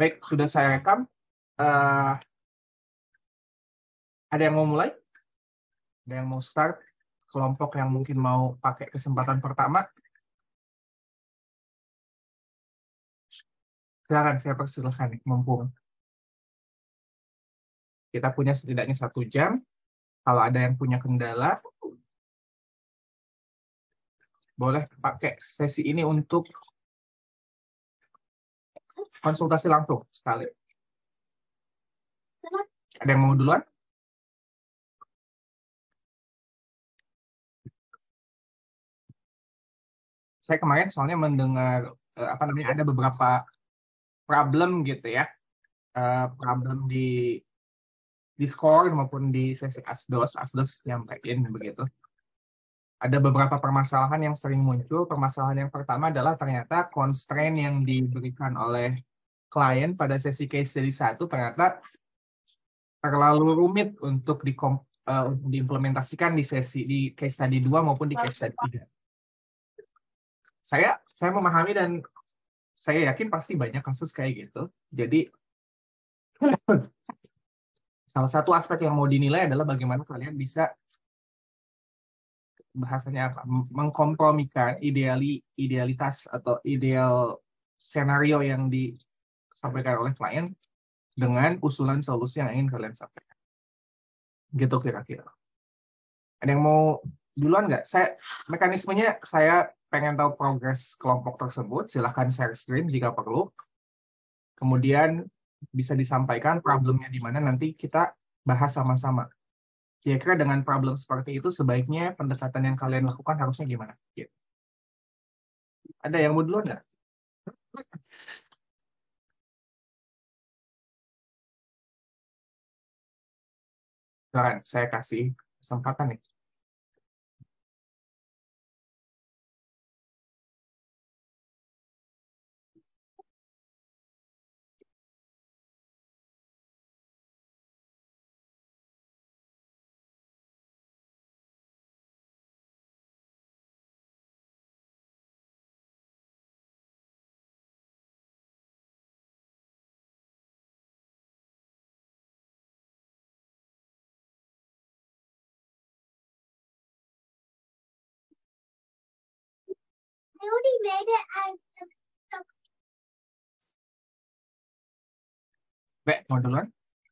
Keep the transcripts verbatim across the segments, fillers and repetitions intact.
Baik, sudah saya rekam. Uh, ada yang mau mulai? Ada yang mau start? Kelompok yang mungkin mau pakai kesempatan pertama? Silakan, saya persilahkan nih, mumpung kita punya setidaknya satu jam. Kalau ada yang punya kendala, boleh pakai sesi ini untuk konsultasi langsung sekali. Ada yang mau duluan? Saya kemarin soalnya mendengar eh, apa namanya ada beberapa problem gitu ya, uh, problem di Discord maupun di sesi Asdos, Asdos nyampein begitu. Ada beberapa permasalahan yang sering muncul. Permasalahan yang pertama adalah ternyata constraint yang diberikan oleh klien pada sesi case study satu ternyata terlalu rumit untuk di, uh, diimplementasikan di sesi di case study dua maupun di case study tiga. Saya saya memahami dan saya yakin pasti banyak kasus kayak gitu. Jadi salah satu aspek yang mau dinilai adalah bagaimana kalian bisa bahasanya apa? Mengkompromikan ideali idealitas atau ideal skenario yang disampaikan oleh klien dengan usulan solusi yang ingin kalian sampaikan. Gitu kira-kira. Ada yang mau duluan nggak? Saya mekanismenya saya pengen tahu progres kelompok tersebut. Silahkan share screen jika perlu. Kemudian bisa disampaikan problemnya di mana nanti kita bahas sama-sama. Kira-kira dengan problem seperti itu sebaiknya pendekatan yang kalian lakukan harusnya gimana? Gitu. Ada yang mau duluan nggak? Silakan, saya kasih kesempatan nih. I already made it as the Baik, mau duluan?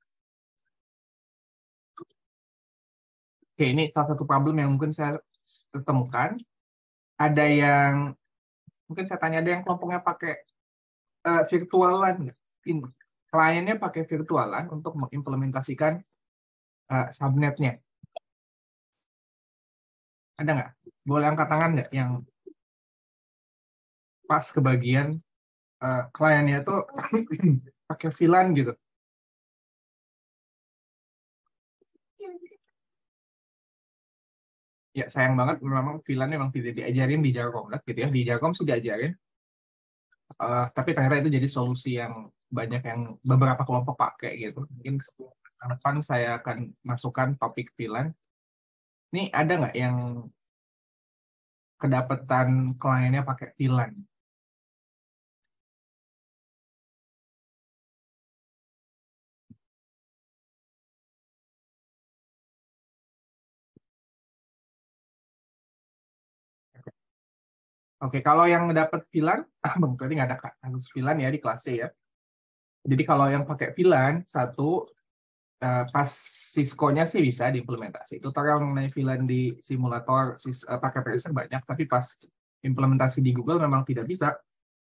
Oke, ini salah satu problem yang mungkin saya temukan. Ada yang, mungkin saya tanya, ada yang kelompoknya pakai uh, virtualan nggak? Ini, kliennya pakai virtualan untuk mengimplementasikan uh, subnetnya. Ada nggak? Boleh angkat tangan nggak yang pas kebagian uh, kliennya itu pakai V LAN gitu? Ya, sayang banget memang V LAN memang tidak diajarin di Jarkom gitu ya. Di Jarkom sih diajarin. Uh, tapi ternyata itu jadi solusi yang banyak yang beberapa kelompok pakai gitu. Mungkin ke depan saya akan masukkan topik V LAN. Ini ada nggak yang kedapatan kliennya pakai V LAN? Oke, kalau yang dapat V LAN, berarti nggak ada harus V LAN ya di kelas C ya. Jadi kalau yang pakai V LAN, satu, uh, pas Cisco-nya sih bisa diimplementasi. Tutorial mengenai V LAN di simulator uh, pakai Tracer banyak, tapi pas implementasi di Google memang tidak bisa.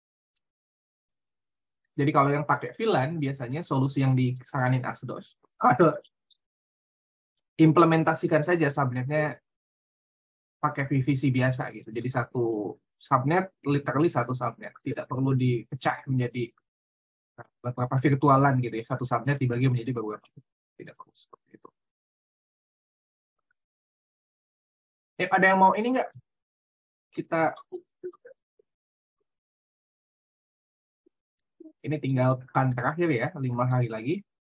Jadi kalau yang pakai V LAN, biasanya solusi yang disaranin Asdos, implementasikan saja subnetnya pakai V V C biasa gitu. Jadi satu subnet, literally satu subnet. Tidak perlu dipecah menjadi beberapa virtualan gitu ya. Satu subnet dibagi menjadi beberapa. Tidak perlu seperti itu. Eh, ada yang mau ini nggak? Kita ini tinggal kan terakhir ya, lima hari lagi.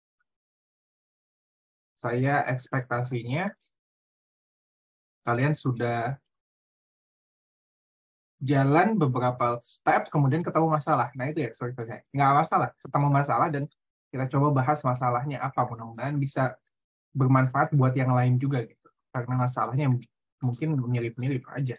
Saya ekspektasinya kalian sudah jalan beberapa step, kemudian ketemu masalah. Nah itu ya eksperimen saya. Nggak masalah, ketemu masalah dan kita coba bahas masalahnya apa. Mudah-mudahan bisa bermanfaat buat yang lain juga gitu. Karena masalahnya mungkin mirip-mirip aja.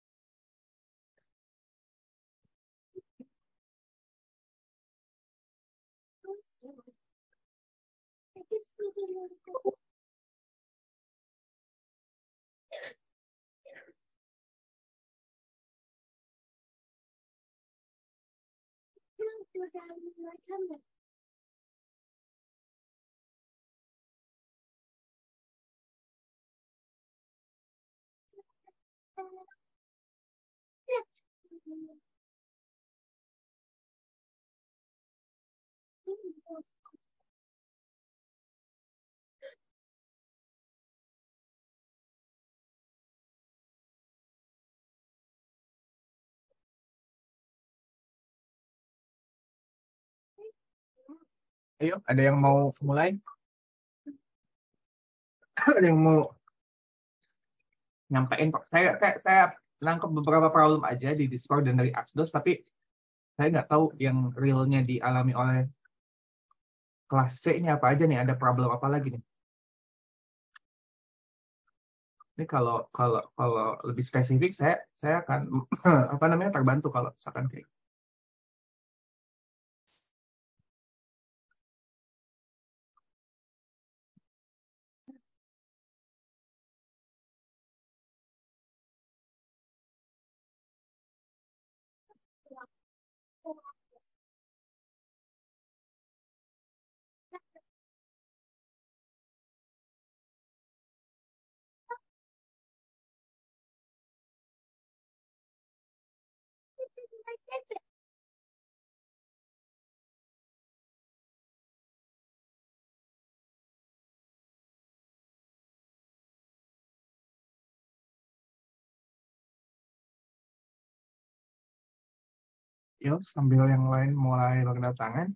Ayo, ada yang mau mulai? Ada yang mau nyampein? Saya kayak saya nangkep beberapa problem aja di Discord dan dari Aksdos, tapi saya nggak tahu yang realnya dialami oleh kelas C-nya apa aja nih, ada problem apa lagi nih? Ini kalau kalau kalau lebih spesifik saya saya akan apa namanya terbantu kalau misalkan kayak. Yuk, sambil yang lain mulai berdatangan,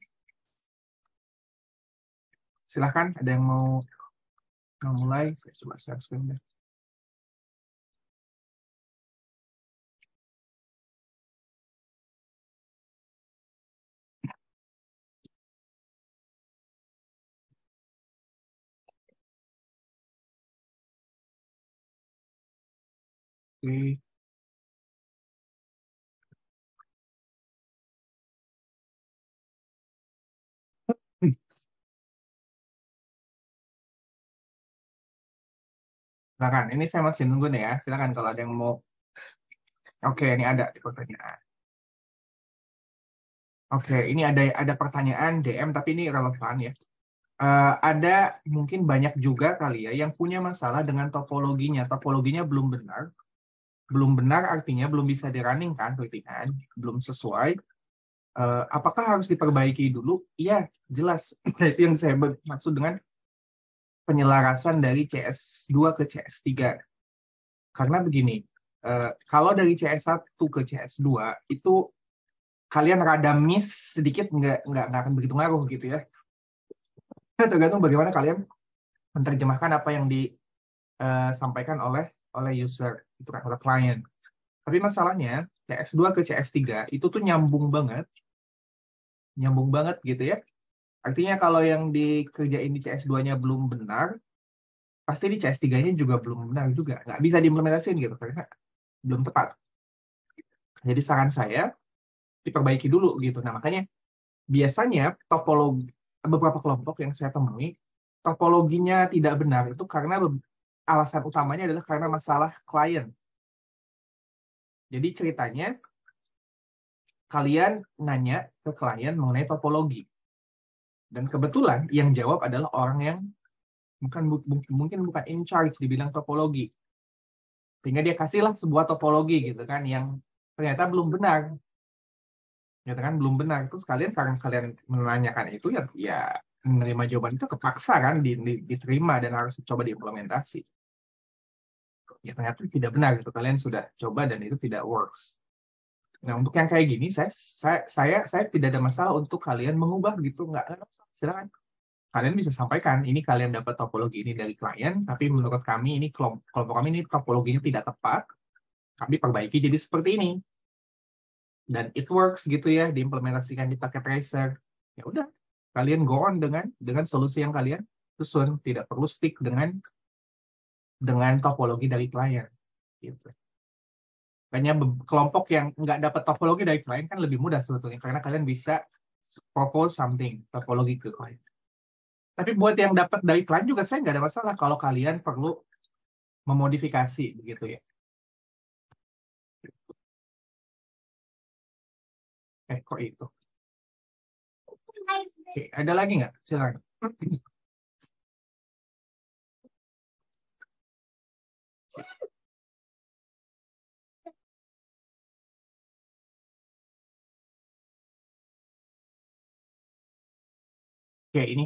silahkan ada yang mau, mau mulai, saya coba share screen deh. Oke. Hmm, silakan, ini saya masih nunggu nih ya, silakan kalau ada yang mau. Oke, ini ada di pertanyaan. Oke, ini ada ada pertanyaan D M tapi ini relevan ya. Uh, ada mungkin banyak juga kali ya yang punya masalah dengan topologinya. Topologinya belum benar. Belum benar artinya belum bisa diranningkan, berarti kan belum sesuai. Uh, apakah harus diperbaiki dulu? Iya, jelas. Itu yang saya maksud dengan penyelarasan dari C S dua ke C S tiga. Karena begini, uh, kalau dari C S satu ke C S dua itu kalian rada miss sedikit, nggak nggak nggak akan begitu ngaruh gitu ya. Tergantung bagaimana kalian menerjemahkan apa yang disampaikan oleh oleh user, itu kan oleh klien. Tapi masalahnya C S dua ke C S tiga itu tuh nyambung banget, nyambung banget gitu ya. Artinya kalau yang dikerjain di C S dua-nya belum benar, pasti di C S tiga-nya juga belum benar juga, nggak bisa diimplementasiin gitu karena belum tepat. Jadi saran saya diperbaiki dulu gitu. Nah makanya biasanya topologi beberapa kelompok yang saya temui topologinya tidak benar itu karena alasan utamanya adalah karena masalah klien. Jadi ceritanya kalian nanya ke klien mengenai topologi dan kebetulan yang jawab adalah orang yang bukan mungkin bukan in charge dibilang topologi, sehingga dia kasihlah sebuah topologi gitu kan yang ternyata belum benar. Ya kan belum benar itu sekalian karena kalian menanyakan itu ya ya menerima jawaban itu kepaksa kan diterima dan harus coba diimplementasi. Ya ternyata tidak benar gitu, kalian sudah coba dan itu tidak works. Nah untuk yang kayak gini saya saya saya, saya tidak ada masalah untuk kalian mengubah gitu, nggak silakan kalian bisa sampaikan ini kalian dapat topologi ini dari klien tapi menurut kami ini kelompok, kelompok kami ini topologinya tidak tepat, kami perbaiki jadi seperti ini. dan it works gitu ya, diimplementasikan di paket tracer, ya udah kalian go on dengan dengan solusi yang kalian susun, tidak perlu stick dengan dengan topologi dari klien gitu. Makanya kelompok yang nggak dapat topologi dari klien kan lebih mudah sebetulnya, karena kalian bisa propose something topologi ke klien. Tapi buat yang dapat dari klien juga saya nggak ada masalah kalau kalian perlu memodifikasi begitu ya. Eh kok itu? Oke, ada lagi nggak? Silakan. Oke, ini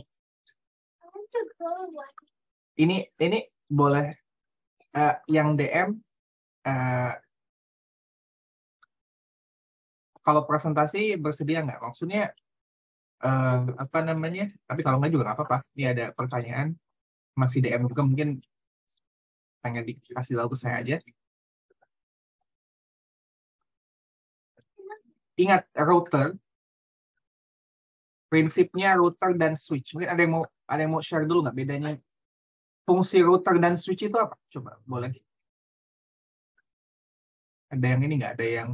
ini ini boleh uh, yang D M uh, kalau presentasi bersedia nggak? Maksudnya uh, apa namanya? Tapi kalau nggak juga nggak apa-apa. Ini ada pertanyaan masih D M juga, mungkin tanya dikasih tahu ke saya aja. Ingat router, prinsipnya router dan switch. Mungkin ada yang mau ada yang mau share dulu nggak bedanya fungsi router dan switch itu apa? Coba boleh. Ada yang ini nggak? Ada yang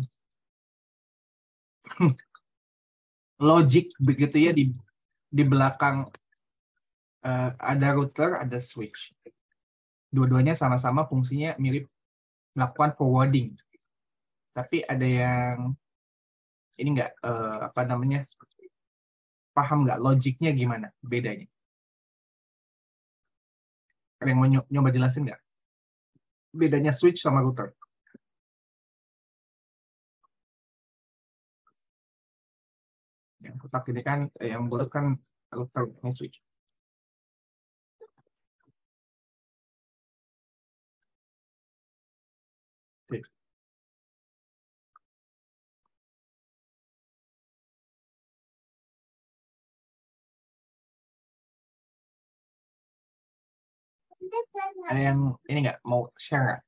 logic begitu ya di di belakang uh, ada router, ada switch. Dua-duanya sama-sama fungsinya mirip melakukan forwarding. Tapi ada yang ini nggak uh, apa namanya? Paham nggak logiknya gimana bedanya? Ada yang mau nyoba jelasin nggak? Bedanya switch sama router. Yang kotak ini kan, yang bulat kan router, ini switch. Oke. Ada yang ini nggak mau share nggak?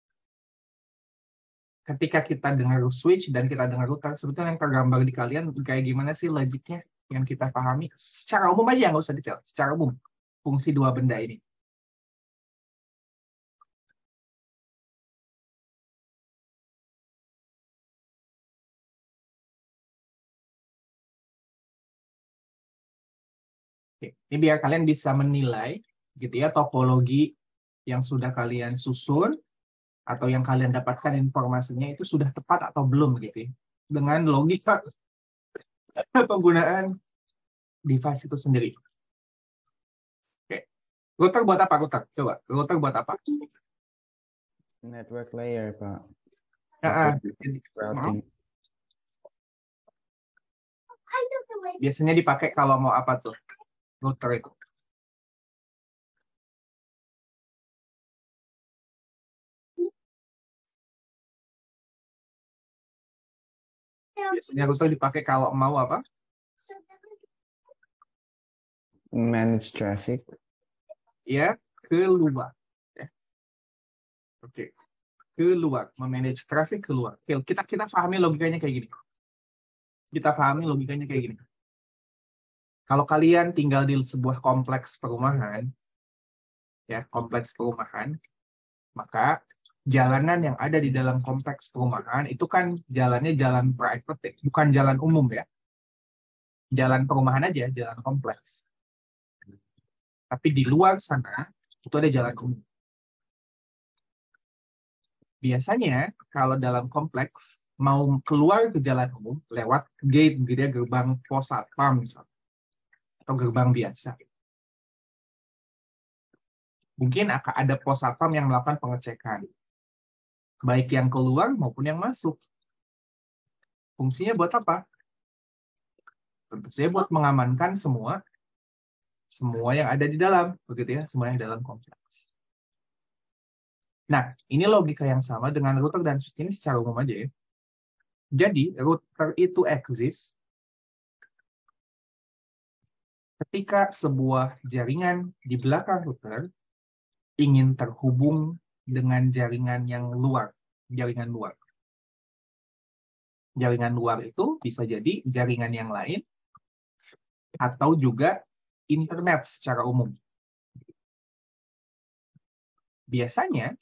Ketika kita dengar switch dan kita dengar router, sebetulnya yang tergambar di kalian kayak gimana sih logiknya yang kita pahami? Secara umum aja, nggak usah detail. Secara umum, fungsi dua benda ini. Oke. Ini biar kalian bisa menilai gitu ya topologi yang sudah kalian susun atau yang kalian dapatkan informasinya itu sudah tepat atau belum gitu ya. Dengan logika penggunaan device itu sendiri. Oke. Router buat apa, router? Coba, router buat apa? Network layer, Pak. Nah, Routing. Biasanya dipakai kalau mau apa tuh? Router itu. Biasanya router dipakai kalau mau apa? Manage traffic. Ya, keluar. Ya. Oke. Keluar, memanage traffic keluar. Oke, kita kita pahami logikanya kayak gini. Kita pahami logikanya kayak gini. Kalau kalian tinggal di sebuah kompleks perumahan, ya kompleks perumahan, maka jalanan yang ada di dalam kompleks perumahan itu kan jalannya jalan private, bukan jalan umum ya. Jalan perumahan aja, jalan kompleks. Tapi di luar sana itu ada jalan umum. Biasanya kalau dalam kompleks mau keluar ke jalan umum lewat gate gitu ya, gerbang pos satpam misalnya, atau gerbang biasa. Mungkin akan ada pos satpam yang melakukan pengecekan, baik yang keluar maupun yang masuk. Fungsinya buat apa? Tentu saja buat mengamankan semua semua yang ada di dalam, begitu ya, semua yang dalam kompleks. Nah, ini logika yang sama dengan router dan switch ini secara umum aja ya. Jadi, router itu eksis ketika sebuah jaringan di belakang router ingin terhubung dengan jaringan yang luar, jaringan luar. Jaringan luar itu bisa jadi jaringan yang lain atau juga internet secara umum. Biasanya,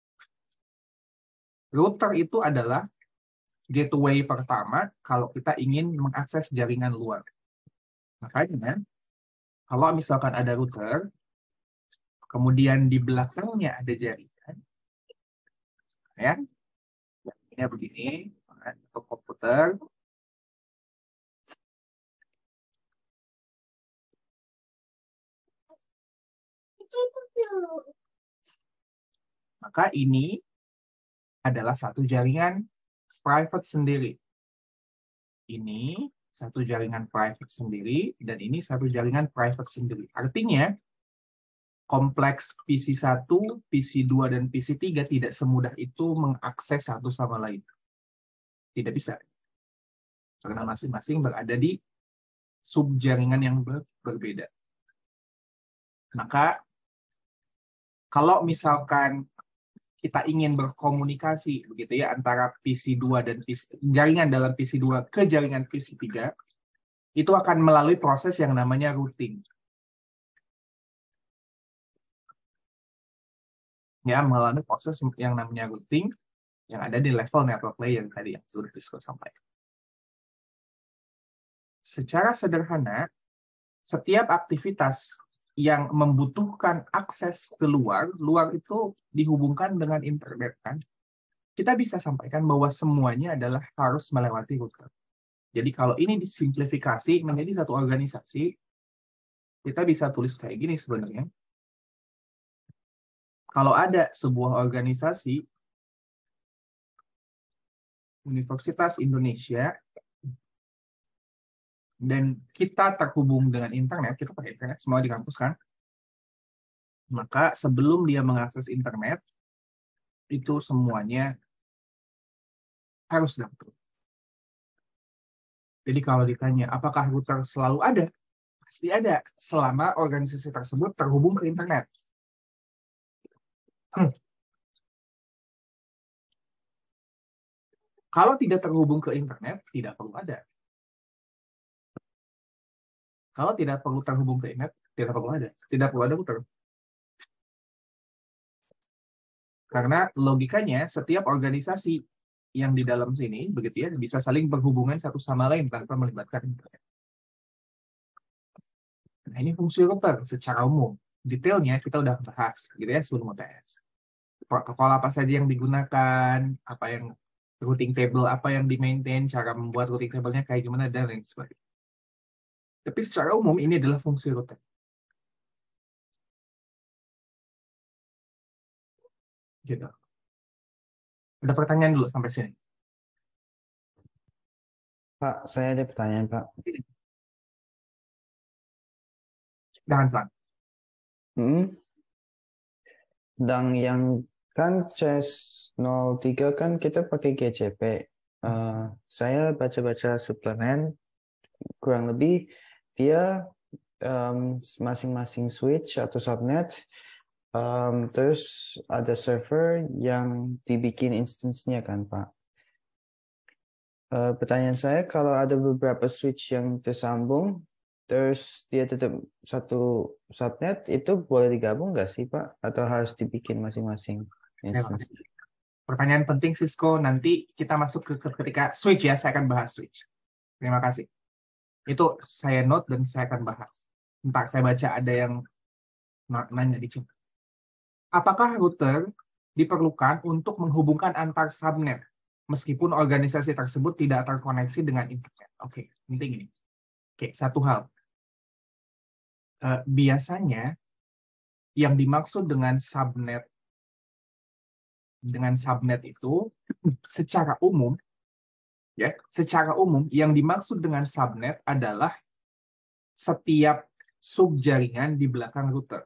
router itu adalah gateway pertama kalau kita ingin mengakses jaringan luar. Makanya, kalau misalkan ada router, kemudian di belakangnya ada jaringan, ya, ini begini, untuk komputer, maka ini adalah satu jaringan private sendiri. Ini satu jaringan private sendiri, dan ini satu jaringan private sendiri. Artinya, kompleks P C satu, P C dua, dan P C tiga tidak semudah itu mengakses satu sama lain. Tidak bisa. Karena masing-masing berada di subjaringan yang ber berbeda. Maka, kalau misalkan kita ingin berkomunikasi begitu ya antara P C dua dan P C, jaringan dalam P C dua ke jaringan P C tiga, itu akan melalui proses yang namanya routing. Ya, melalui proses yang namanya routing yang ada di level network layer tadi yang sudah Sisko sampaikan. Secara sederhana, setiap aktivitas yang membutuhkan akses keluar, luar itu dihubungkan dengan internet kan. Kita bisa sampaikan bahwa semuanya adalah harus melewati router. Jadi kalau ini disimplifikasi menjadi satu organisasi, kita bisa tulis kayak gini sebenarnya. Kalau ada sebuah organisasi, Universitas Indonesia, dan kita terhubung dengan internet, kita pakai internet semua di kampus kan, maka sebelum dia mengakses internet, itu semuanya harus daftar. Jadi kalau ditanya, apakah router selalu ada? Pasti ada, selama organisasi tersebut terhubung ke internet. Hmm. Kalau tidak terhubung ke internet, tidak perlu ada. Kalau tidak perlu terhubung ke internet, tidak perlu ada. Tidak perlu ada router. Karena logikanya, setiap organisasi yang di dalam sini, begitu ya, bisa saling berhubungan satu sama lain tanpa melibatkan internet. Nah, ini fungsi router secara umum. Detailnya kita udah bahas, gitu ya, sebelum U T S. Protokol apa saja yang digunakan, apa yang routing table, apa yang di-maintain, cara membuat routing table-nya kayak gimana, dan lain sebagainya. Tapi secara umum, ini adalah fungsi router. Gitu. Ada pertanyaan dulu sampai sini? Pak, saya ada pertanyaan, Pak. Jangan selang. Hmm? Dan yang kan C E S nol tiga kan kita pakai G C P. Uh, saya baca-baca suplemen, kurang lebih dia masing-masing um, switch atau subnet, um, terus ada server yang dibikin instance-nya kan, Pak. Uh, pertanyaan saya, kalau ada beberapa switch yang tersambung, terus dia tetap satu subnet, itu boleh digabung nggak sih, Pak? Atau harus dibikin masing-masing instance? Pertanyaan penting, Sisko. Nanti kita masuk ke ketika switch ya, saya akan bahas switch. Terima kasih. Itu saya note dan saya akan bahas. Entar saya baca ada yang nanya di chat. Apakah router diperlukan untuk menghubungkan antar subnet meskipun organisasi tersebut tidak terkoneksi dengan internet? Oke, penting ini. Oke, satu hal. Uh, biasanya yang dimaksud dengan subnet dengan subnet itu secara umum ya, secara umum yang dimaksud dengan subnet adalah setiap subjaringan di belakang router.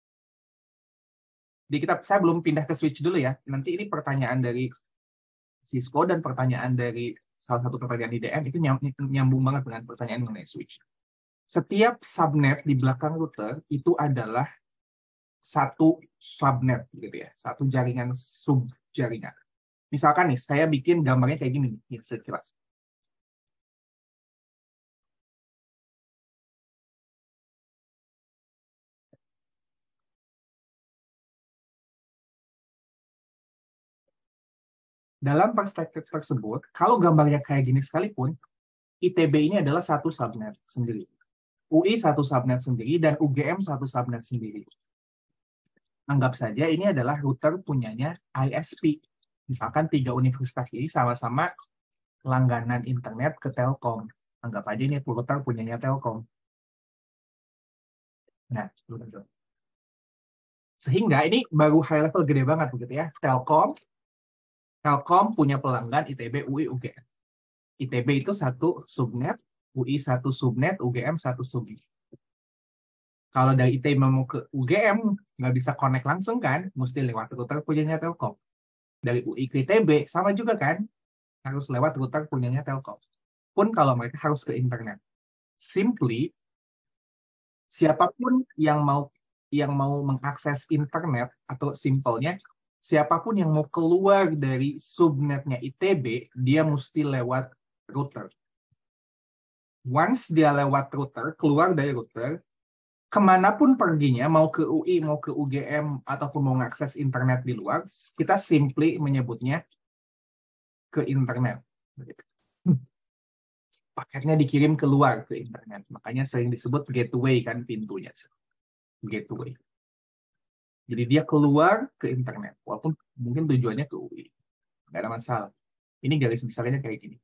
Di kita saya belum pindah ke switch dulu ya. Nanti ini pertanyaan dari Sisko dan pertanyaan dari salah satu pertanyaan I D M itu nyambung banget dengan pertanyaan mengenai switch. Setiap subnet di belakang router itu adalah satu subnet gitu ya, satu jaringan subjaringan. Misalkan nih, saya bikin gambarnya kayak gini nih, ya, sekilas. dalam perspektif tersebut, kalau gambarnya kayak gini sekalipun, I T B ini adalah satu subnet sendiri. U I satu subnet sendiri, dan U G M satu subnet sendiri. Anggap saja ini adalah router punyanya I S P. Misalkan tiga universitas ini sama-sama langganan internet ke Telkom. Anggap aja ini router punyanya Telkom. Nah, sehingga ini baru high level gede banget begitu ya. Telkom, Telkom punya pelanggan I T B, U I, U G M. I T B itu satu subnet, U I satu subnet, U G M satu subnet. Kalau dari I T B mau ke U G M, nggak bisa connect langsung kan, mesti lewat router punyanya Telkom. Dari U I ke I T B, sama juga kan, harus lewat router punyanya Telkom. Pun kalau mereka harus ke internet. Simply, siapapun yang mau yang mau mengakses internet, atau simpelnya, siapapun yang mau keluar dari subnetnya I T B, dia mesti lewat router. Once dia lewat router, keluar dari router, kemanapun perginya, mau ke U I, mau ke U G M, ataupun mau mengakses internet di luar, kita simply menyebutnya ke internet. Paketnya dikirim keluar ke internet. Makanya sering disebut gateway kan pintunya. Gateway. Jadi dia keluar ke internet. Walaupun mungkin tujuannya ke U I. Nggak ada masalah. Ini garis besarnya kayak gini.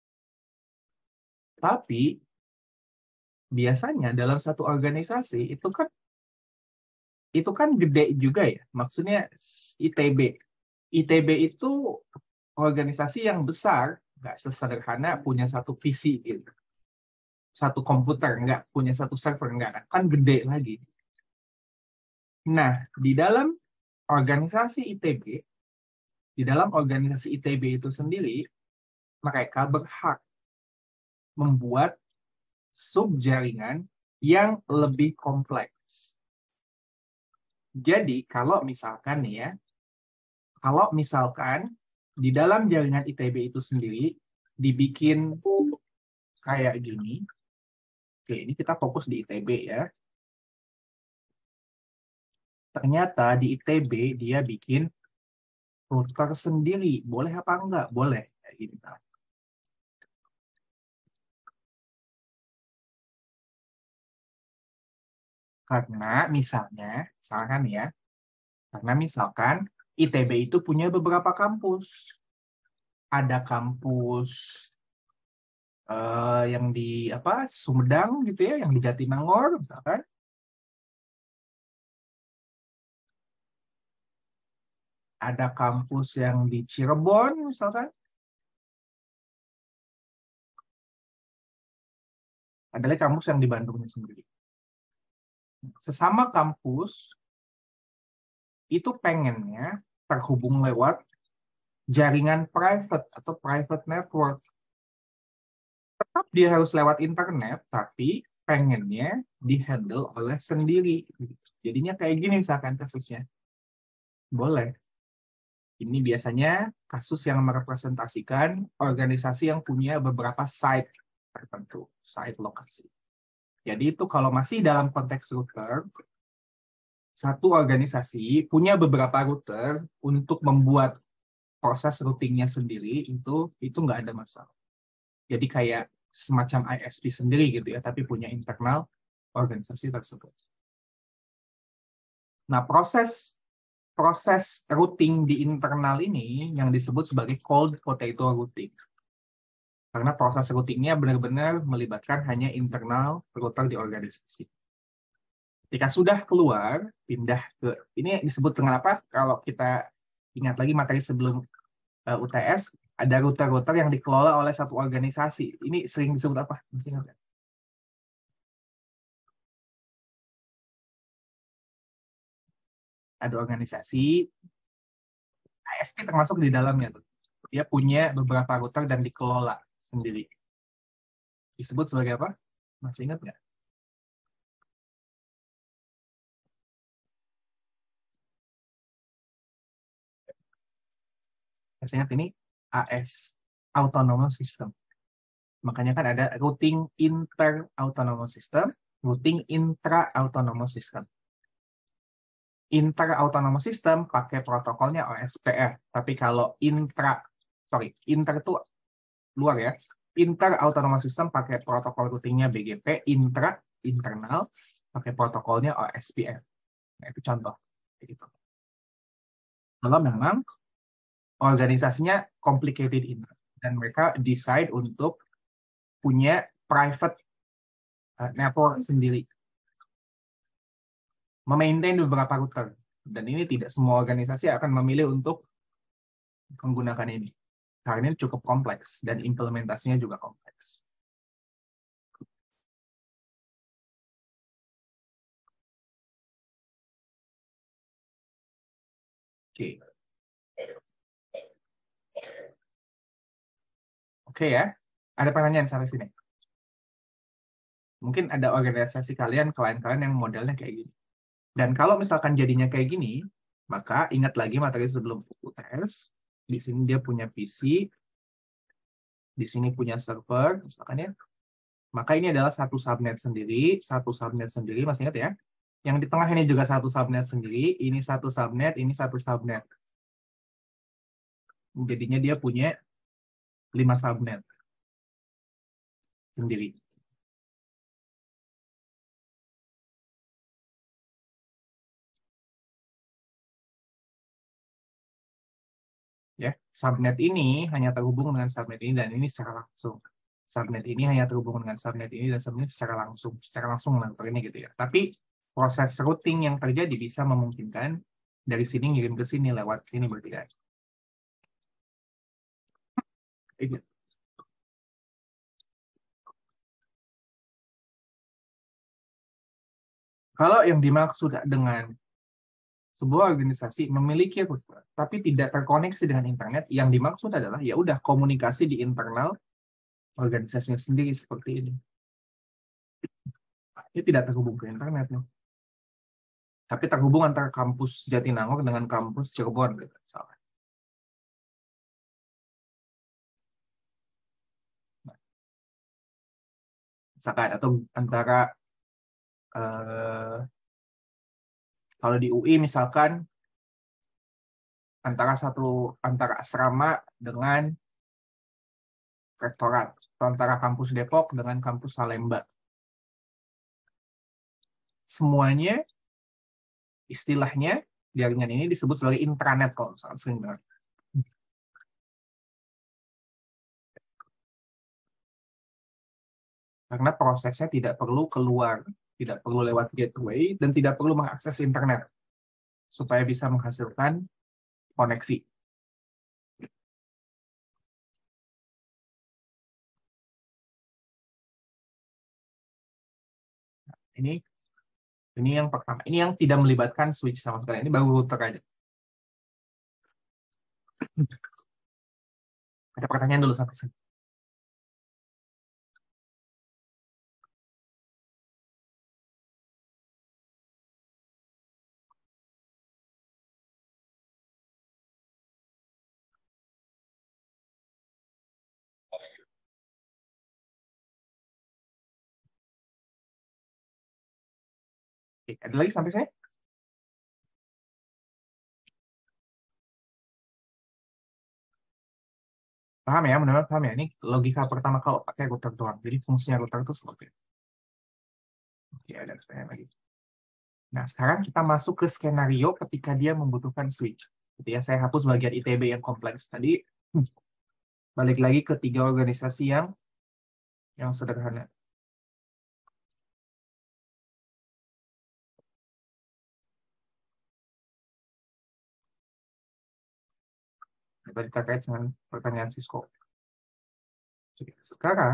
Tapi biasanya dalam satu organisasi itu kan itu kan gede juga ya. Maksudnya I T B. I T B itu organisasi yang besar, nggak sesederhana punya satu P C gitu. Satu komputer, nggak punya satu server, nggak kan gede lagi. Nah, di dalam organisasi I T B, di dalam organisasi I T B itu sendiri, mereka berhak membuat subjaringan yang lebih kompleks. Jadi, kalau misalkan nih ya, kalau misalkan di dalam jaringan I T B itu sendiri dibikin kayak gini, oke, ini kita fokus di I T B ya. Ternyata di I T B dia bikin router sendiri, boleh apa enggak? Boleh. Kayak gini. Karena misalnya, misalkan ya, karena misalkan I T B itu punya beberapa kampus. Ada kampus uh, yang di apa Sumedang gitu ya, yang di Jatinangor, misalkan. Ada kampus yang di Cirebon, misalkan. Ada lagi kampus yang di Bandungnya sendiri. Sesama kampus itu pengennya terhubung lewat jaringan private atau private network. Tetap dia harus lewat internet, tapi pengennya dihandle oleh sendiri. Jadinya kayak gini misalkan kasusnya. Boleh. Ini biasanya kasus yang merepresentasikan organisasi yang punya beberapa site tertentu, site lokasi. Jadi itu kalau masih dalam konteks router, satu organisasi punya beberapa router untuk membuat proses routingnya sendiri, itu itu nggak ada masalah. Jadi kayak semacam I S P sendiri gitu ya, tapi punya internal organisasi tersebut. Nah, proses proses routing di internal ini yang disebut sebagai cold potato routing. Karena proses routingnya benar-benar melibatkan hanya internal router di organisasi. Ketika sudah keluar, pindah ke, ini disebut dengan apa? Kalau kita ingat lagi materi sebelum uh, U T S, ada router-router yang dikelola oleh satu organisasi. Ini sering disebut apa? Masih ingat? Ada organisasi, I S P termasuk di dalamnya. Dia punya beberapa router dan dikelola sendiri. Disebut sebagai apa? Masih ingat nggak? Masih ingat ini A S, Autonomous System. Makanya kan ada routing inter-autonomous system, routing intra-autonomous system. Inter-autonomous system pakai protokolnya O S P F, tapi kalau intra sorry, inter itu luar ya. Inter autonomous system pakai protokol routingnya B G P, intra internal pakai protokolnya O S P F. Nah, itu contoh. Gitu. Kalau memang organisasinya complicated ini dan mereka decide untuk punya private network sendiri, memaintain beberapa router, dan ini tidak semua organisasi akan memilih untuk menggunakan ini karena ini cukup kompleks dan implementasinya juga kompleks. Oke. Oke ya, ada pertanyaan sampai sini? Mungkin ada organisasi kalian, klien-klien yang modelnya kayak gini. Dan kalau misalkan jadinya kayak gini, maka ingat lagi materi sebelum U T S. Di sini dia punya P C, di sini punya server, misalkan ya. Maka ini adalah satu subnet sendiri, satu subnet sendiri, masih ingat ya? Yang di tengah ini juga satu subnet sendiri, ini satu subnet, ini satu subnet. Jadinya dia punya lima subnet sendiri. Ya, subnet ini hanya terhubung dengan subnet ini dan ini secara langsung. Subnet ini hanya terhubung dengan subnet ini dan subnet secara langsung, secara langsung mengatur ini gitu ya. Tapi proses routing yang terjadi bisa memungkinkan dari sini ngirim ke sini lewat sini bertiga. Gitu. Kalau yang dimaksud dengan sebuah organisasi memiliki router tapi tidak terkoneksi dengan internet, yang dimaksud adalah ya udah komunikasi di internal organisasinya sendiri seperti ini. Ini tidak terhubung ke internet nih. Tapi terhubung antara kampus Jatinangor dengan kampus Cirebon gitu misalnya. Misalkan atau antara eh, kalau di U I misalkan antara satu antara asrama dengan rektorat, atau antara kampus Depok dengan kampus Salemba. Semuanya istilahnya jaringan ini disebut sebagai intranet kalau misalkan sering dengar. Karena prosesnya tidak perlu keluar, tidak perlu lewat gateway, dan tidak perlu mengakses internet supaya bisa menghasilkan koneksi. Ini ini yang pertama. Ini yang tidak melibatkan switch sama sekali. Ini baru router aja. Ada pertanyaan dulu sampai sini. Oke, ada lagi sampai saya? Paham ya, benar-benar paham ya. Ini logika pertama kalau pakai router doang. Jadi fungsinya router itu seperti itu. Oke, ada pertanyaan lagi. Nah, sekarang kita masuk ke skenario ketika dia membutuhkan switch. Gitu ya, saya hapus bagian I T B yang kompleks tadi. Balik lagi ke tiga organisasi yang yang sederhana. Tadi terkait dengan pertanyaan Cisco. Jadi, sekarang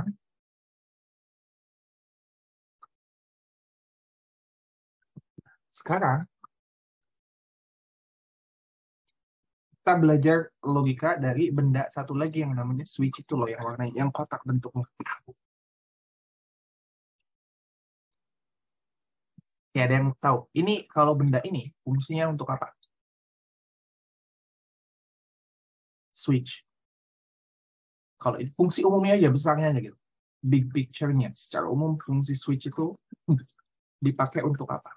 sekarang kita belajar logika dari benda satu lagi yang namanya switch itu loh, yang warna yang kotak bentuknya. Ya, ada yang tahu. Ini kalau benda ini fungsinya untuk apa? Switch. Kalau itu fungsi umumnya aja, besarnya aja gitu. Big picture-nya. Secara umum fungsi switch itu dipakai untuk apa?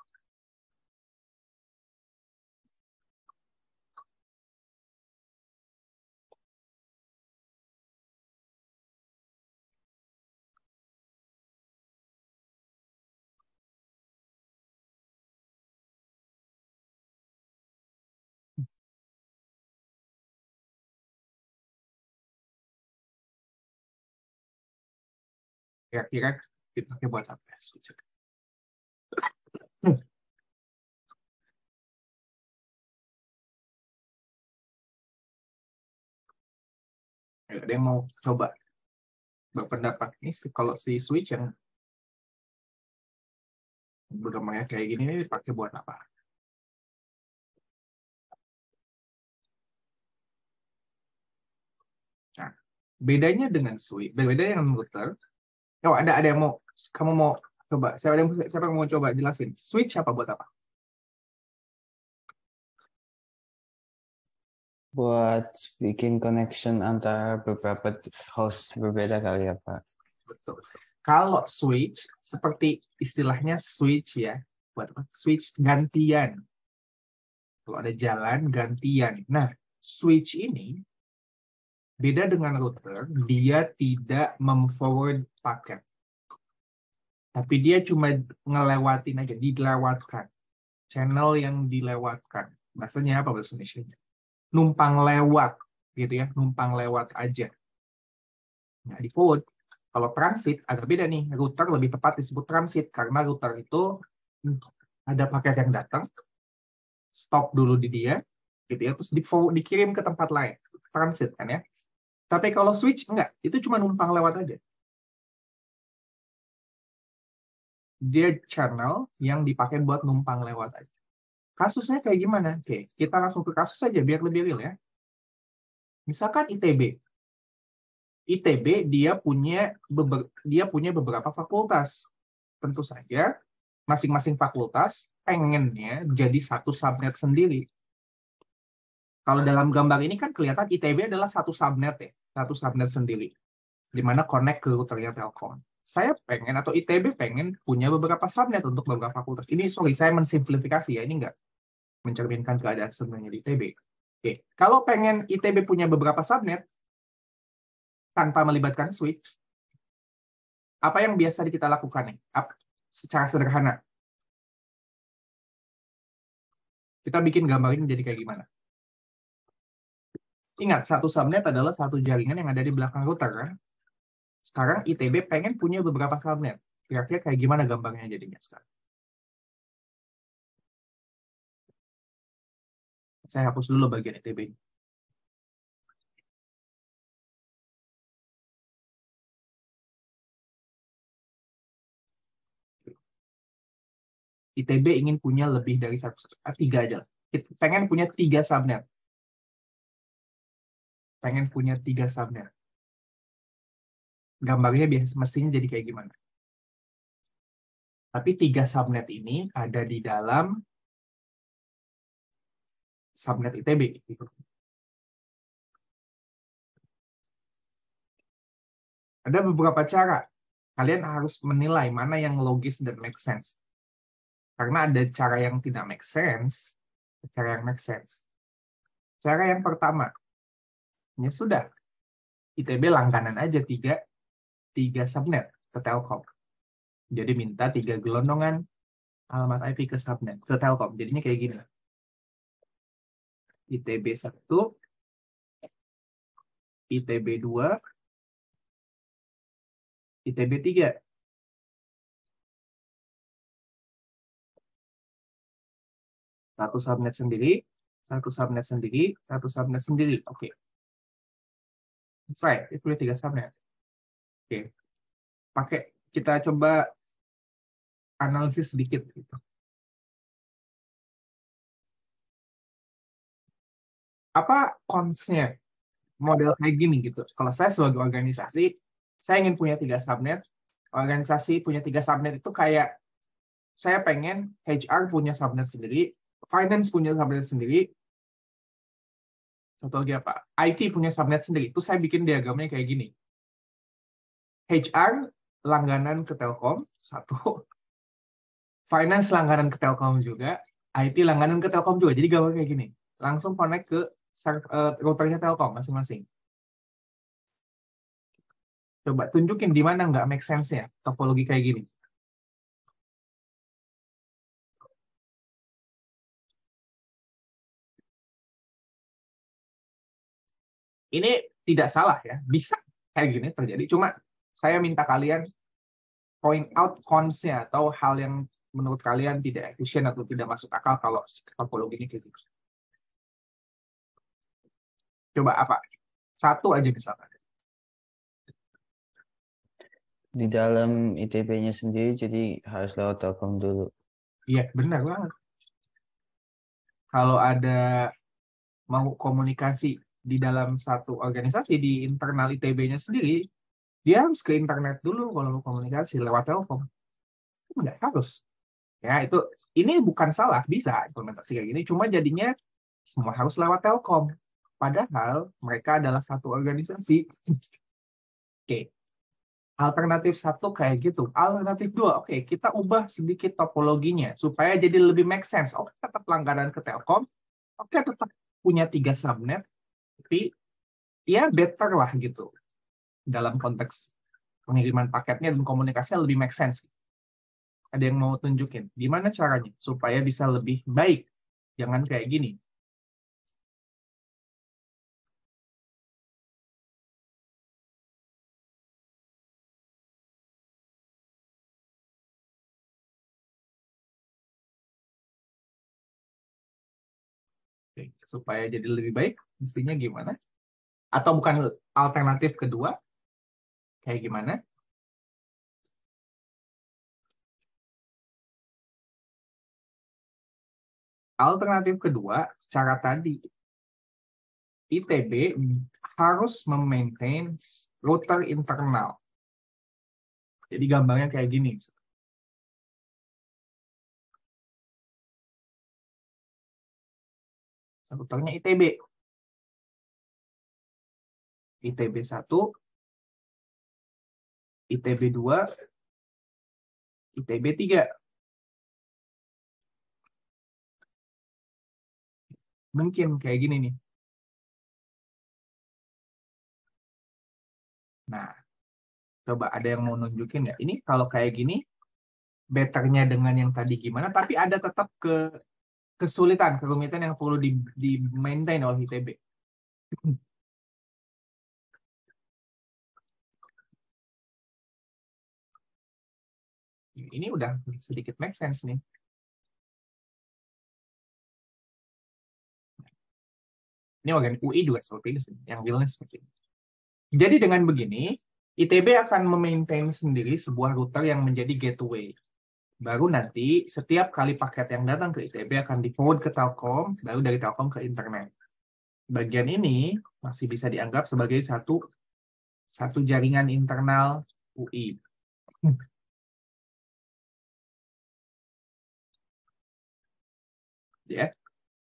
Kira-kira dipakai buat apa ya switch? Hmm. Ada yang mau coba berpendapat ini kalau si switch yang bergambarnya kayak gini ini dipakai buat apa? Nah, bedanya dengan switch, bedanya dengan router. Oh, ada ada yang mau kamu mau coba? Siapa yang siapa yang mau coba jelasin? Switch apa buat apa? Buat bikin connection antara beberapa host berbeda kali ya, Pak. Betul. Kalau switch, seperti istilahnya switch ya, buat apa? Switch gantian. Kalau ada jalan gantian. Nah, switch ini beda dengan router, dia tidak mem-forward paket. Tapi dia cuma ngelewatin aja, dilewatkan. Channel yang dilewatkan. Bahasanya apa bahasa Indonesia? Numpang lewat, gitu ya, numpang lewat aja. Nah, di forward, kalau transit agak beda nih. Router lebih tepat disebut transit karena router itu ada paket yang datang, stop dulu di dia, gitu ya, terus di forward, dikirim ke tempat lain, transit kan ya. Tapi kalau switch enggak, itu cuma numpang lewat aja. Dia channel yang dipakai buat numpang lewat aja. Kasusnya kayak gimana? Oke, kita langsung ke kasus saja biar lebih real ya. Misalkan I T B. I T B dia punya beber, dia punya beberapa fakultas. Tentu saja masing-masing fakultas pengennya jadi satu subnet sendiri. Kalau dalam gambar ini kan kelihatan I T B adalah satu subnet ya, satu subnet sendiri, di mana connect ke routernya Telkom. Saya pengen atau I T B pengen punya beberapa subnet untuk beberapa fakultas. Ini sorry saya mensimplifikasi ya, ini enggak mencerminkan keadaan sebenarnya di I T B. Oke, kalau pengen I T B punya beberapa subnet tanpa melibatkan switch, apa yang biasa kita lakukan nih? Secara sederhana, kita bikin gambar ini jadi kayak gimana? Ingat, satu subnet adalah satu jaringan yang ada di belakang router kan? Sekarang I T B pengen punya beberapa subnet. Kira-kira kayak gimana gambarnya jadinya sekarang? Saya hapus dulu bagian I T B. I T B ingin punya lebih dari satu, tiga aja. Pengen punya tiga subnet. Pengen punya tiga subnet. Gambarnya biasa mestinya jadi kayak gimana? Tapi tiga subnet ini ada di dalam subnet I T B. Ada beberapa cara. Kalian harus menilai mana yang logis dan make sense. Karena ada cara yang tidak make sense, cara yang make sense. Cara yang pertama, ya sudah, I T B langganan aja tiga, tiga subnet ke Telkom. Jadi minta tiga gelondongan alamat I P ke subnet, ke Telkom. Jadinya kayak gini. I T B satu, I T B dua, I T B tiga. Satu subnet sendiri, satu subnet sendiri, satu subnet sendiri. Oke. Selesai, itu tiga subnet. Oke. Pakai, kita coba analisis sedikit gitu. Apa konsepnya model kayak gini gitu? Kalau saya sebagai organisasi, saya ingin punya tiga subnet. Organisasi punya tiga subnet itu kayak saya pengen H R punya subnet sendiri, finance punya subnet sendiri, satu lagi apa? I T punya subnet sendiri. Itu saya bikin diagramnya kayak gini. H R langganan ke Telkom satu, finance langganan ke Telkom juga, I T langganan ke Telkom juga. Jadi gambar kayak gini. Langsung connect ke uh, routernya Telkom masing-masing. Coba tunjukin di mana nggak make sense-nya topologi kayak gini. Ini tidak salah ya, bisa kayak gini terjadi. Cuma saya minta kalian point out cons-nya atau hal yang menurut kalian tidak efisien atau tidak masuk akal kalau topologi ini kayak gitu. Coba apa? Satu aja misalkan. Di dalam I T B-nya sendiri, jadi harus lewat Telkom dulu. Iya, benar banget. Kalau ada mau komunikasi di dalam satu organisasi, di internal I T B-nya sendiri, dia harus ke internet dulu kalau mau komunikasi lewat Telkom. Nggak harus. Ya, itu ini bukan salah, bisa implementasi kayak gini, cuma jadinya semua harus lewat Telkom. Padahal mereka adalah satu organisasi. Oke. Alternatif satu kayak gitu. Alternatif dua, oke, kita ubah sedikit topologinya supaya jadi lebih make sense. Oke, tetap langganan ke Telkom. Oke, tetap punya tiga subnet. Tapi ya better lah gitu. Dalam konteks pengiriman paketnya dan komunikasinya lebih make sense. Ada yang mau tunjukin? Gimana caranya supaya bisa lebih baik? Jangan kayak gini. Oke, supaya jadi lebih baik, mestinya gimana? Atau bukan alternatif kedua? Kayak gimana? Alternatif kedua, cara tadi. I T B harus memaintain router internal. Jadi gambarnya kayak gini. Routernya I T B. I T B satu, I T B dua, I T B tiga. Mungkin kayak gini nih. Nah, coba ada yang mau nunjukin ya. Ini kalau kayak gini, betternya dengan yang tadi gimana, tapi ada tetap ke kesulitan, kerumitan yang perlu di, di maintain oleh I T B. Ini udah sedikit make sense nih. Ini organ U I juga seperti ini, yang realnya seperti ini. Jadi dengan begini, I T B akan memaintain sendiri sebuah router yang menjadi gateway. Baru nanti setiap kali paket yang datang ke I T B akan di-forward ke Telkom, baru dari Telkom ke internet. Bagian ini masih bisa dianggap sebagai satu satu jaringan internal U I. Ya.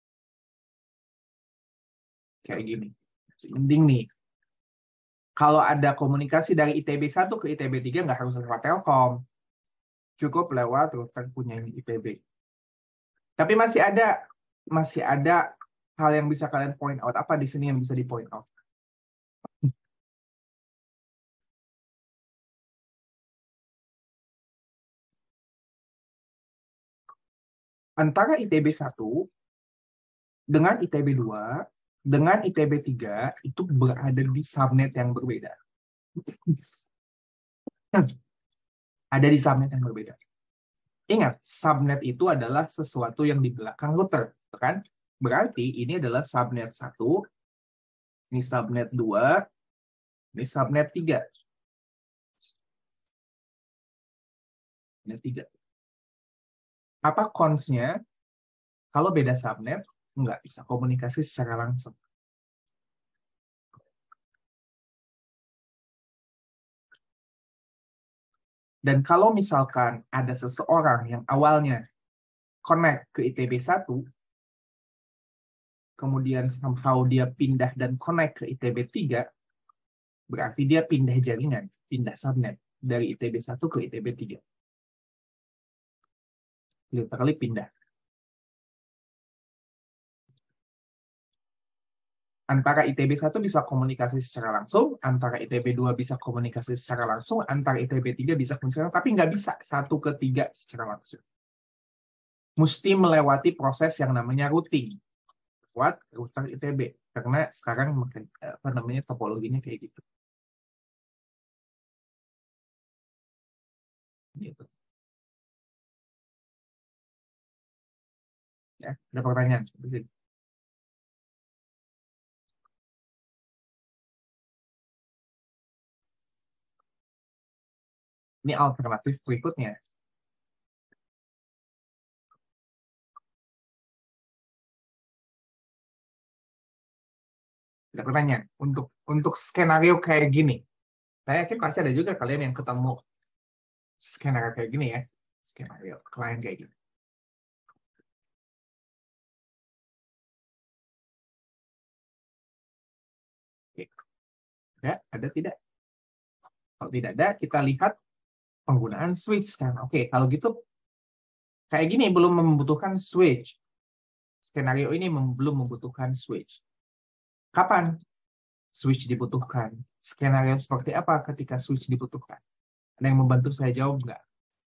Kayak gini. Mending nih. Kalau ada komunikasi dari I T B satu ke I T B tiga nggak harus lewat Telkom. Cukup lewat router punya I T B. Tapi masih ada masih ada hal yang bisa kalian point out. Apa di sini yang bisa di point out? Antara I T B satu dengan I T B dua dengan I T B tiga itu berada di subnet yang berbeda. Ada di subnet yang berbeda. Ingat, subnet itu adalah sesuatu yang di belakang router, kan? Berarti ini adalah subnet satu, ini subnet dua, ini subnet tiga. Subnet tiga. Apa cons-nya? Kalau beda subnet, nggak bisa komunikasi secara langsung. Dan kalau misalkan ada seseorang yang awalnya connect ke I T B satu, kemudian somehow dia pindah dan connect ke I T B tiga, berarti dia pindah jaringan, pindah subnet dari I T B satu ke I T B tiga. Literally pindah. Antara I T B satu bisa komunikasi secara langsung, antara I T B dua bisa komunikasi secara langsung, antara I T B tiga bisa komunikasi, tapi nggak bisa satu ke tiga secara langsung. Mesti melewati proses yang namanya routing buat router I T B, karena sekarang apa namanya topologinya kayak gitu. Gitu. Ya, ada pertanyaan? Ini alternatif berikutnya. Ada pertanyaan. Untuk untuk skenario kayak gini, saya yakin pasti ada juga kalian yang ketemu skenario kayak gini ya. Skenario klien kayak gini. Oke. Ada, ada tidak? Kalau tidak ada, kita lihat penggunaan switch kan. Oke, kalau gitu kayak gini belum membutuhkan switch. Skenario ini mem belum membutuhkan switch. Kapan switch dibutuhkan? Skenario seperti apa ketika switch dibutuhkan? Ada yang membantu saya jawab nggak?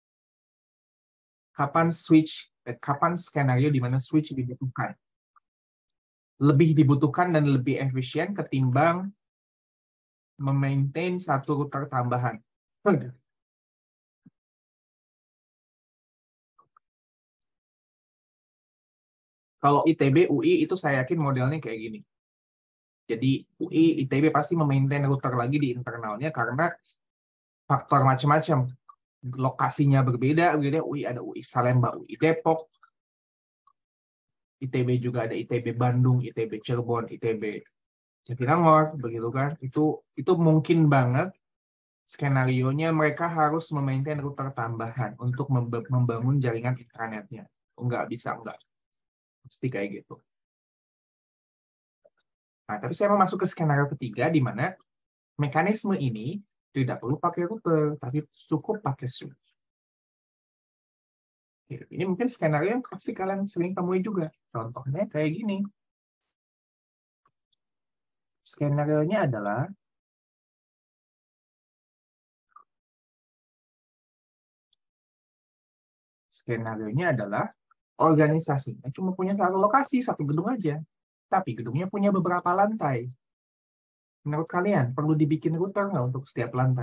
Kapan switch, eh, kapan skenario di mana switch dibutuhkan? Lebih dibutuhkan dan lebih efisien ketimbang memaintain satu router tambahan. Kalau I T B, U I itu saya yakin modelnya kayak gini. Jadi U I, I T B pasti memaintain router lagi di internalnya karena faktor macam-macam. Lokasinya berbeda, begitu. U I ada U I Salemba, U I Depok, I T B juga ada I T B Bandung, I T B Cirebon, I T B Jatinangor, begitu kan? Itu itu mungkin banget skenario-nya mereka harus memaintain router tambahan untuk membangun jaringan intranetnya. Enggak bisa, enggak. Pasti kayak gitu. Nah, tapi saya mau masuk ke skenario ketiga, di mana mekanisme ini tidak perlu pakai router, tapi cukup pakai switch. Ini mungkin skenario yang pasti kalian sering temui juga. Contohnya kayak gini. Skenario-nya adalah skenario-nya adalah organisasinya cuma punya satu lokasi, satu gedung aja. Tapi gedungnya punya beberapa lantai. Menurut kalian, perlu dibikin router nggak untuk setiap lantai?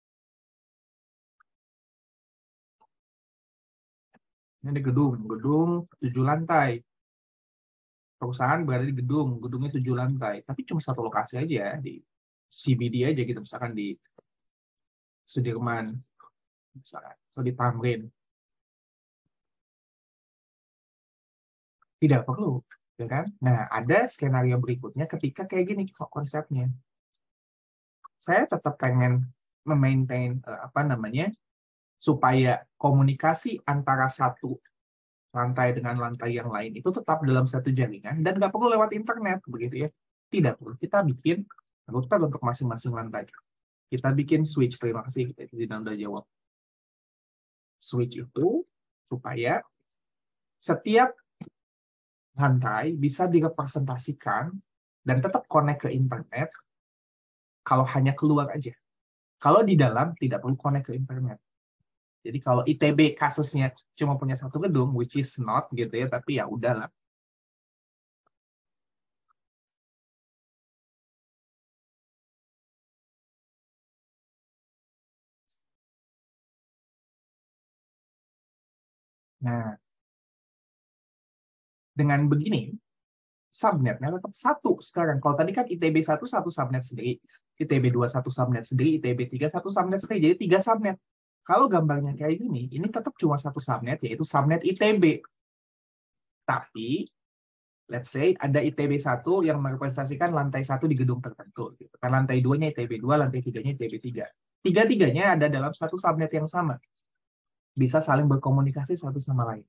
Ini ada gedung, gedung tujuh lantai. Perusahaan berada di gedung, gedungnya tujuh lantai. Tapi cuma satu lokasi aja, di C B D aja gitu, misalkan di Sudirman, misalkan, atau di Tamrin. Tidak perlu, ya kan? Nah, ada skenario berikutnya ketika kayak gini konsepnya. Saya tetap pengen memaintain apa namanya supaya komunikasi antara satu lantai dengan lantai yang lain itu tetap dalam satu jaringan dan nggak perlu lewat internet, begitu ya. Tidak perlu. Kita bikin router untuk masing-masing lantai. Kita bikin switch. Terima kasih, Zidane udah jawab. Switch itu supaya setiap lantai bisa direpresentasikan dan tetap connect ke internet kalau hanya keluar aja. Kalau di dalam tidak perlu connect ke internet. Jadi kalau I T B kasusnya cuma punya satu gedung, which is not gitu ya, tapi ya udahlah. Nah, dengan begini, subnetnya tetap satu sekarang. Kalau tadi kan I T B satu, satu subnet sendiri. I T B dua, satu subnet sendiri. I T B tiga, satu subnet sendiri. Jadi tiga subnet. Kalau gambarnya kayak gini, ini tetap cuma satu subnet, yaitu subnet I T B. Tapi, let's say ada I T B satu yang merepresentasikan lantai satu di gedung tertentu. Gitu. Kan lantai dua-nya I T B dua, lantai tiga-nya I T B tiga. Tiga-tiganya ada dalam satu subnet yang sama. Bisa saling berkomunikasi satu sama lain.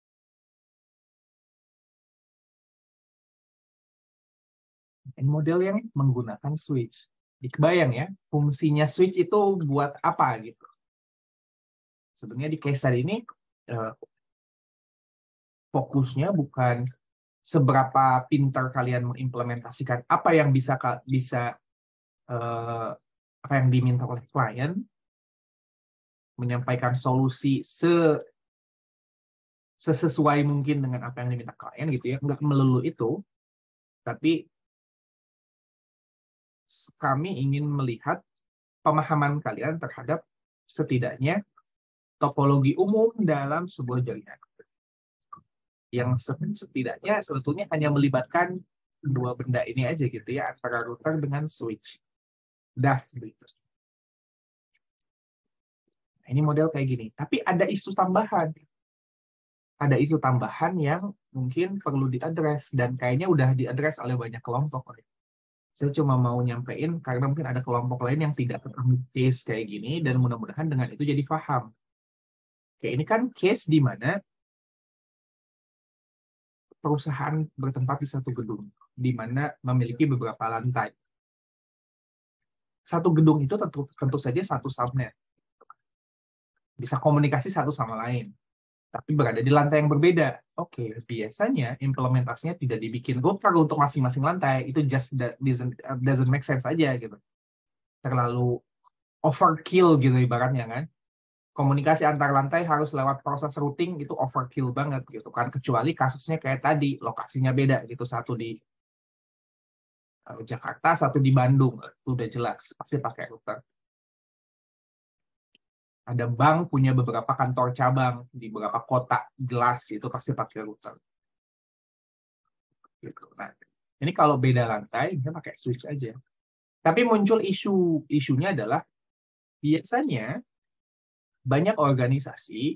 Ini model yang menggunakan switch. Kebayang ya, fungsinya switch itu buat apa gitu. Sebenarnya di case study ini, eh, fokusnya bukan seberapa pintar kalian mengimplementasikan apa yang bisa bisa eh, apa yang diminta oleh klien, menyampaikan solusi se sesesuai mungkin dengan apa yang diminta klien gitu ya, nggak melulu itu, tapi kami ingin melihat pemahaman kalian terhadap setidaknya topologi umum dalam sebuah jaringan. Yang setidaknya sebetulnya hanya melibatkan dua benda ini aja gitu ya, antara router dengan switch. Dah, begitu. Nah, ini model kayak gini. Tapi ada isu tambahan. Ada isu tambahan yang mungkin perlu diadres, dan kayaknya udah diadres oleh banyak kelompok. Saya cuma mau nyampein karena mungkin ada kelompok lain yang tidak ketemu case kayak gini, dan mudah-mudahan dengan itu jadi paham. Kayak ini kan case di mana perusahaan bertempat di satu gedung, di mana memiliki beberapa lantai. Satu gedung itu tentu, tentu saja satu subnet. Bisa komunikasi satu sama lain, tapi berada di lantai yang berbeda. Oke, biasanya implementasinya tidak dibikin router untuk masing-masing lantai. Itu just doesn't, doesn't make sense aja gitu. Terlalu overkill gitu ibaratnya kan. Komunikasi antar lantai harus lewat proses routing, itu overkill banget gitu kan, kecuali kasusnya kayak tadi lokasinya beda gitu, satu di Jakarta satu di Bandung, itu udah jelas pasti pakai router. Ada bank punya beberapa kantor cabang di beberapa kota, jelas itu pasti pakai router gitu. Nah, ini kalau beda lantai dia pakai switch aja. Tapi muncul isu isunya adalah biasanya banyak organisasi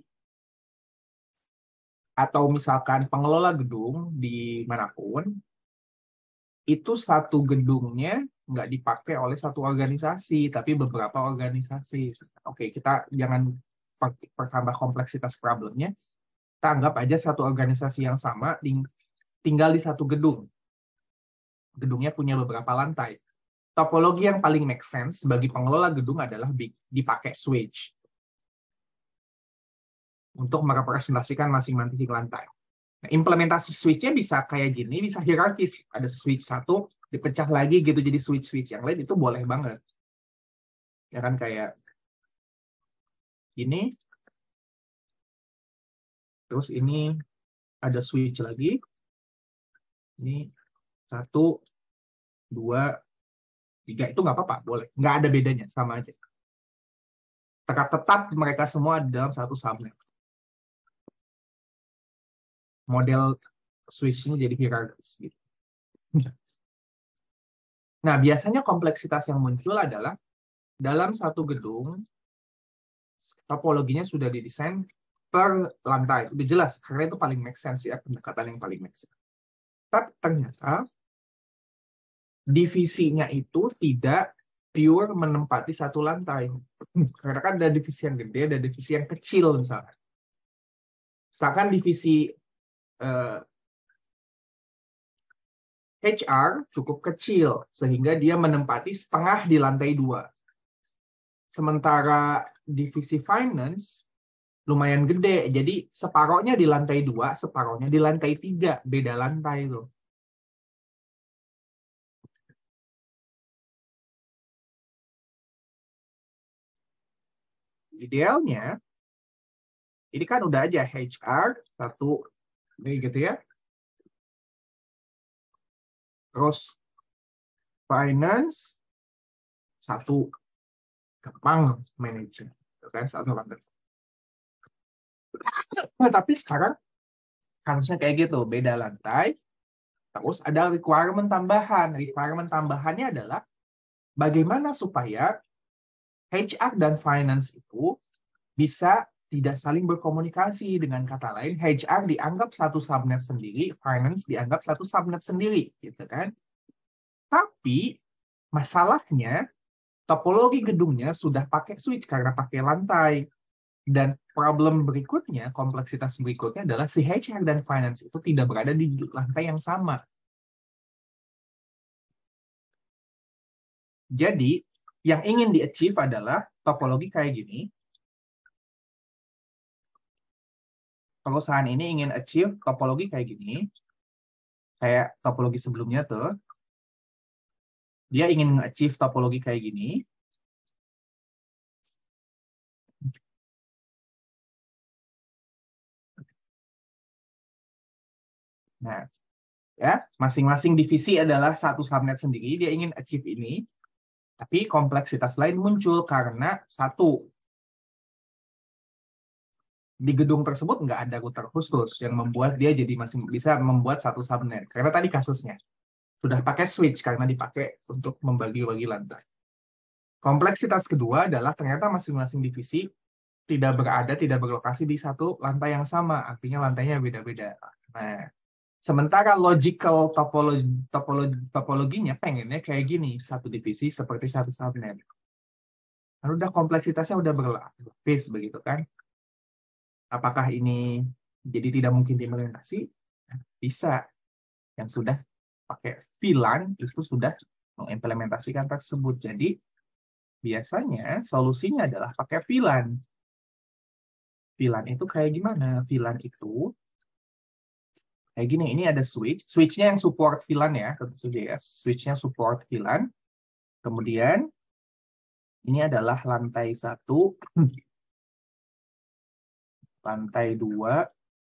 atau misalkan pengelola gedung di manapun, itu satu gedungnya nggak dipakai oleh satu organisasi, tapi beberapa organisasi. Oke, kita jangan pertambah kompleksitas problemnya. Kita anggap aja satu organisasi yang sama tinggal di satu gedung. Gedungnya punya beberapa lantai. Topologi yang paling make sense bagi pengelola gedung adalah dipakai switch untuk merepresentasikan masing-masing lantai. Nah, implementasi switch-nya bisa kayak gini, bisa hierarkis. Ada switch satu, dipecah lagi gitu jadi switch-switch yang lain, itu boleh banget. Ya kan, kayak ini. Terus ini ada switch lagi. Ini satu, dua, tiga. Itu nggak apa-apa, boleh. Nggak ada bedanya, sama aja. Tetap mereka semua di dalam satu subnet. Model switch-nya jadi hierarkis gitu. Nah, biasanya kompleksitas yang muncul adalah dalam satu gedung topologinya sudah didesain per lantai. Udah jelas, karena itu paling make sense ya, pendekatan yang paling make sense. Tapi ternyata divisinya itu tidak pure menempati satu lantai. Karena kan ada divisi yang gede, ada divisi yang kecil misalkan. Misalkan divisi Uh, H R cukup kecil sehingga dia menempati setengah di lantai dua. Sementara divisi finance lumayan gede, jadi separohnya di lantai dua, separohnya di lantai tiga, beda lantai itu. Idealnya, ini kan udah aja H R satu ini gitu ya. Terus finance satu, gampang manajer, kan satu lantai. Nah, tapi sekarang harusnya kayak gitu, beda lantai. Terus ada requirement tambahan. Requirement tambahannya adalah bagaimana supaya H R dan finance itu bisa tidak saling berkomunikasi. Dengan kata lain, H R dianggap satu subnet sendiri, finance dianggap satu subnet sendiri, gitu kan? Tapi masalahnya topologi gedungnya sudah pakai switch karena pakai lantai. Dan problem berikutnya, kompleksitas berikutnya adalah si H R dan finance itu tidak berada di lantai yang sama. Jadi, yang ingin di-achieve adalah topologi kayak gini. Perusahaan ini ingin achieve topologi kayak gini, kayak topologi sebelumnya tuh. Dia ingin achieve topologi kayak gini. Nah, ya, masing-masing divisi adalah satu subnet sendiri. Dia ingin achieve ini, tapi kompleksitas lain muncul karena satu, di gedung tersebut nggak ada router khusus yang membuat dia jadi masih bisa membuat satu subnet. Karena tadi kasusnya sudah pakai switch karena dipakai untuk membagi-bagi lantai. Kompleksitas kedua adalah ternyata masing-masing divisi tidak berada, tidak berlokasi di satu lantai yang sama, artinya lantainya beda-beda. Nah, sementara logical topologi, topologi, topologinya pengennya kayak gini, satu divisi seperti satu subnet. Lalu udah kompleksitasnya udah berlapis begitu kan? Apakah ini jadi tidak mungkin diimplementasi? Bisa. Yang sudah pakai V LAN itu sudah mengimplementasikan tersebut. Jadi biasanya solusinya adalah pakai V LAN. V LAN itu kayak gimana? V LAN itu kayak gini. Ini ada switch. Switch-nya yang support V LAN ya, tentu saja ya. Switch-nya support V LAN. Kemudian ini adalah lantai satu. Lantai dua,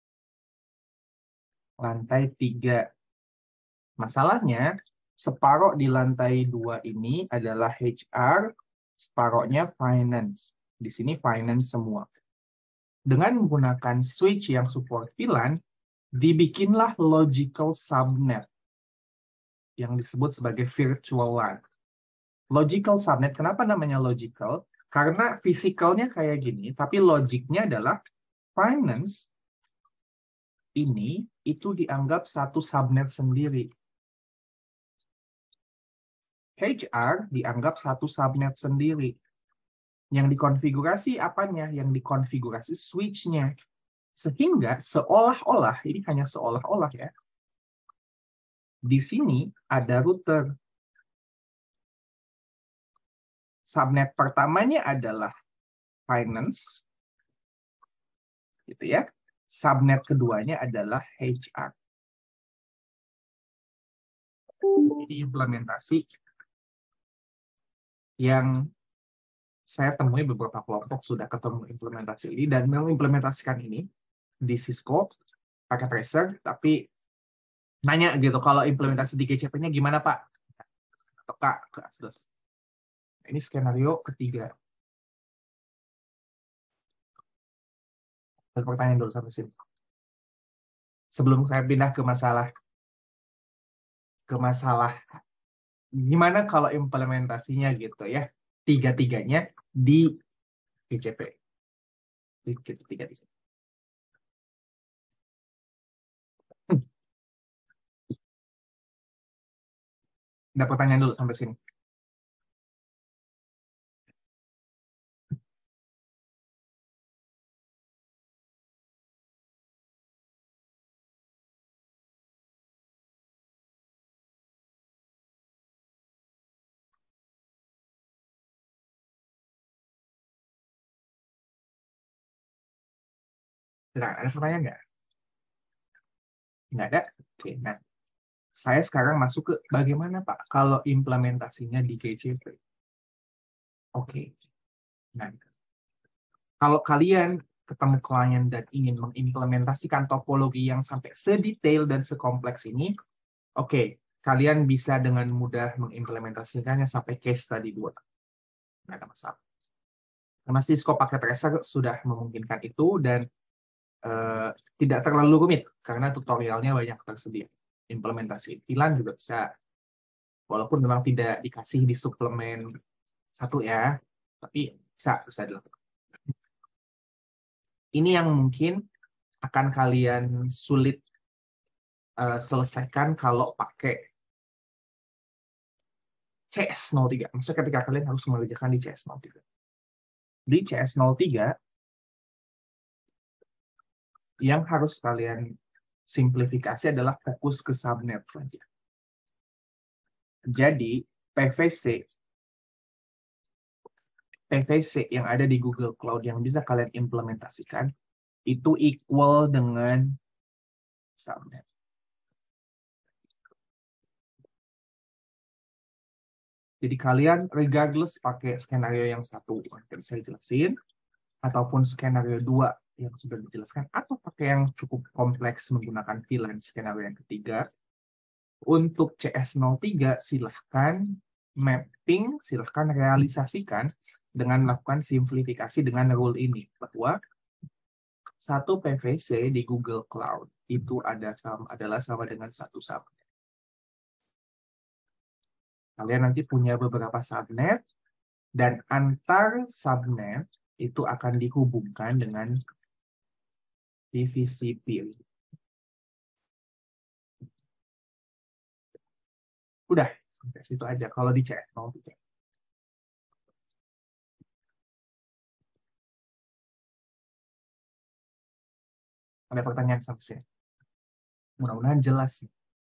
lantai tiga. Masalahnya, separuh di lantai dua ini adalah H R, separuhnya finance. Di sini finance semua. Dengan menggunakan switch yang support V LAN, dibikinlah logical subnet yang disebut sebagai virtual LAN. Logical subnet, kenapa namanya logical? Karena fisikalnya kayak gini, tapi logiknya adalah finance ini itu dianggap satu subnet sendiri. H R dianggap satu subnet sendiri. Yang dikonfigurasi apanya? Yang dikonfigurasi switch-nya. Sehingga seolah-olah, ini hanya seolah-olah ya, di sini ada router. Subnet pertamanya adalah finance, gitu ya. Subnet keduanya adalah H R. Ini implementasi yang saya temui beberapa kelompok sudah ketemu implementasi ini dan mengimplementasikan ini di Cisco pakai tracer, tapi nanya gitu kalau implementasi di G C P-nya gimana Pak? Atau Kak? Ini skenario ketiga. Dan pertanyaan dulu sampai sini. Sebelum saya pindah ke masalah ke masalah gimana kalau implementasinya gitu ya, tiga-tiganya di G C P. Tiga-tiga di sini. Ada pertanyaan dulu sampai sini. Nah, ada pertanyaan nggak? Nggak ada? Oke, nah. Saya sekarang masuk ke bagaimana Pak kalau implementasinya di G C P. Oke. Nah, kalau kalian ketemu klien dan ingin mengimplementasikan topologi yang sampai sedetail dan sekompleks ini, oke, okay, kalian bisa dengan mudah mengimplementasikannya sampai case study dua. Nggak ada masalah. Karena Cisco pakai tracer sudah memungkinkan itu dan uh, tidak terlalu rumit karena tutorialnya banyak tersedia. Implementasi V LAN juga bisa, walaupun memang tidak dikasih di suplemen satu ya, tapi bisa, bisa dilakukan. Ini yang mungkin akan kalian sulit uh, selesaikan kalau pakai C S nol tiga. Maksudnya ketika kalian harus mengerjakan di C S nol tiga. Di C S nol tiga, yang harus kalian simplifikasi adalah fokus ke subnet saja. Jadi, P V C P V C yang ada di Google Cloud yang bisa kalian implementasikan itu equal dengan subnet. Jadi kalian regardless pakai skenario yang satu yang saya jelasin, ataupun skenario dua yang sudah dijelaskan, atau pakai yang cukup kompleks menggunakan V LAN skenario yang ketiga, untuk C S nol tiga silahkan mapping, silahkan realisasikan dengan melakukan simplifikasi dengan rule ini, bahwa satu P V C di Google Cloud itu ada sama, adalah sama dengan satu subnet. Kalian nanti punya beberapa subnet, dan antar subnet itu akan dihubungkan dengan P V C peering. Udah, sampai situ aja kalau di C S nol tiga. Ada pertanyaan sampai sini? Mudah-mudahan jelas.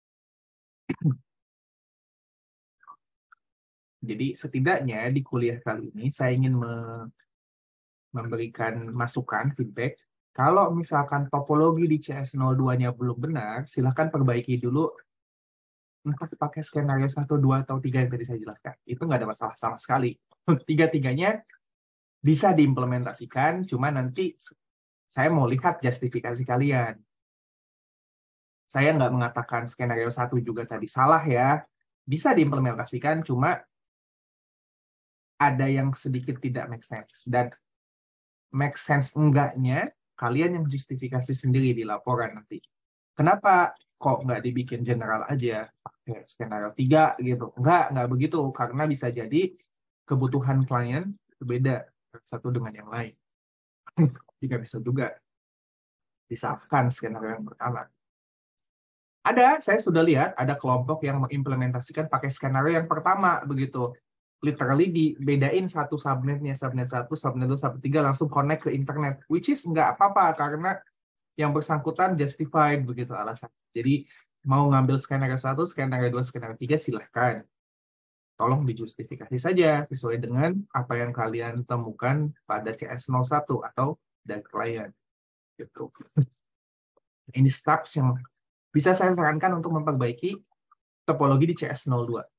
Jadi setidaknya di kuliah kali ini saya ingin me- memberikan masukan, feedback. Kalau misalkan topologi di C S nol dua-nya belum benar, silahkan perbaiki dulu. Entah pakai skenario satu, dua, atau tiga yang tadi saya jelaskan. Itu nggak ada masalah sama sekali. Tiga-tiganya bisa diimplementasikan, cuma nanti saya mau lihat justifikasi kalian. Saya nggak mengatakan skenario satu juga tadi salah ya. Bisa diimplementasikan, cuma ada yang sedikit tidak make sense. Dan make sense enggaknya, kalian yang justifikasi sendiri di laporan nanti. Kenapa kok nggak dibikin general aja, pakai skenario tiga gitu? Enggak, nggak begitu. Karena bisa jadi kebutuhan klien berbeda satu dengan yang lain. Jika bisa juga disahkan skenario yang pertama. Ada, saya sudah lihat, ada kelompok yang mengimplementasikan pakai skenario yang pertama, begitu. Literally dibedain satu subnetnya, subnet satu, subnet dua, subnet tiga, langsung connect ke internet. Which is nggak apa-apa, karena yang bersangkutan justified, begitu alasan. Jadi, mau ngambil skenario satu, skenario dua, skenario tiga, silahkan. Tolong dijustifikasi saja, sesuai dengan apa yang kalian temukan pada C S nol satu atau dari klien. Gitu. Ini steps yang bisa saya sarankan untuk memperbaiki topologi di C S nol dua.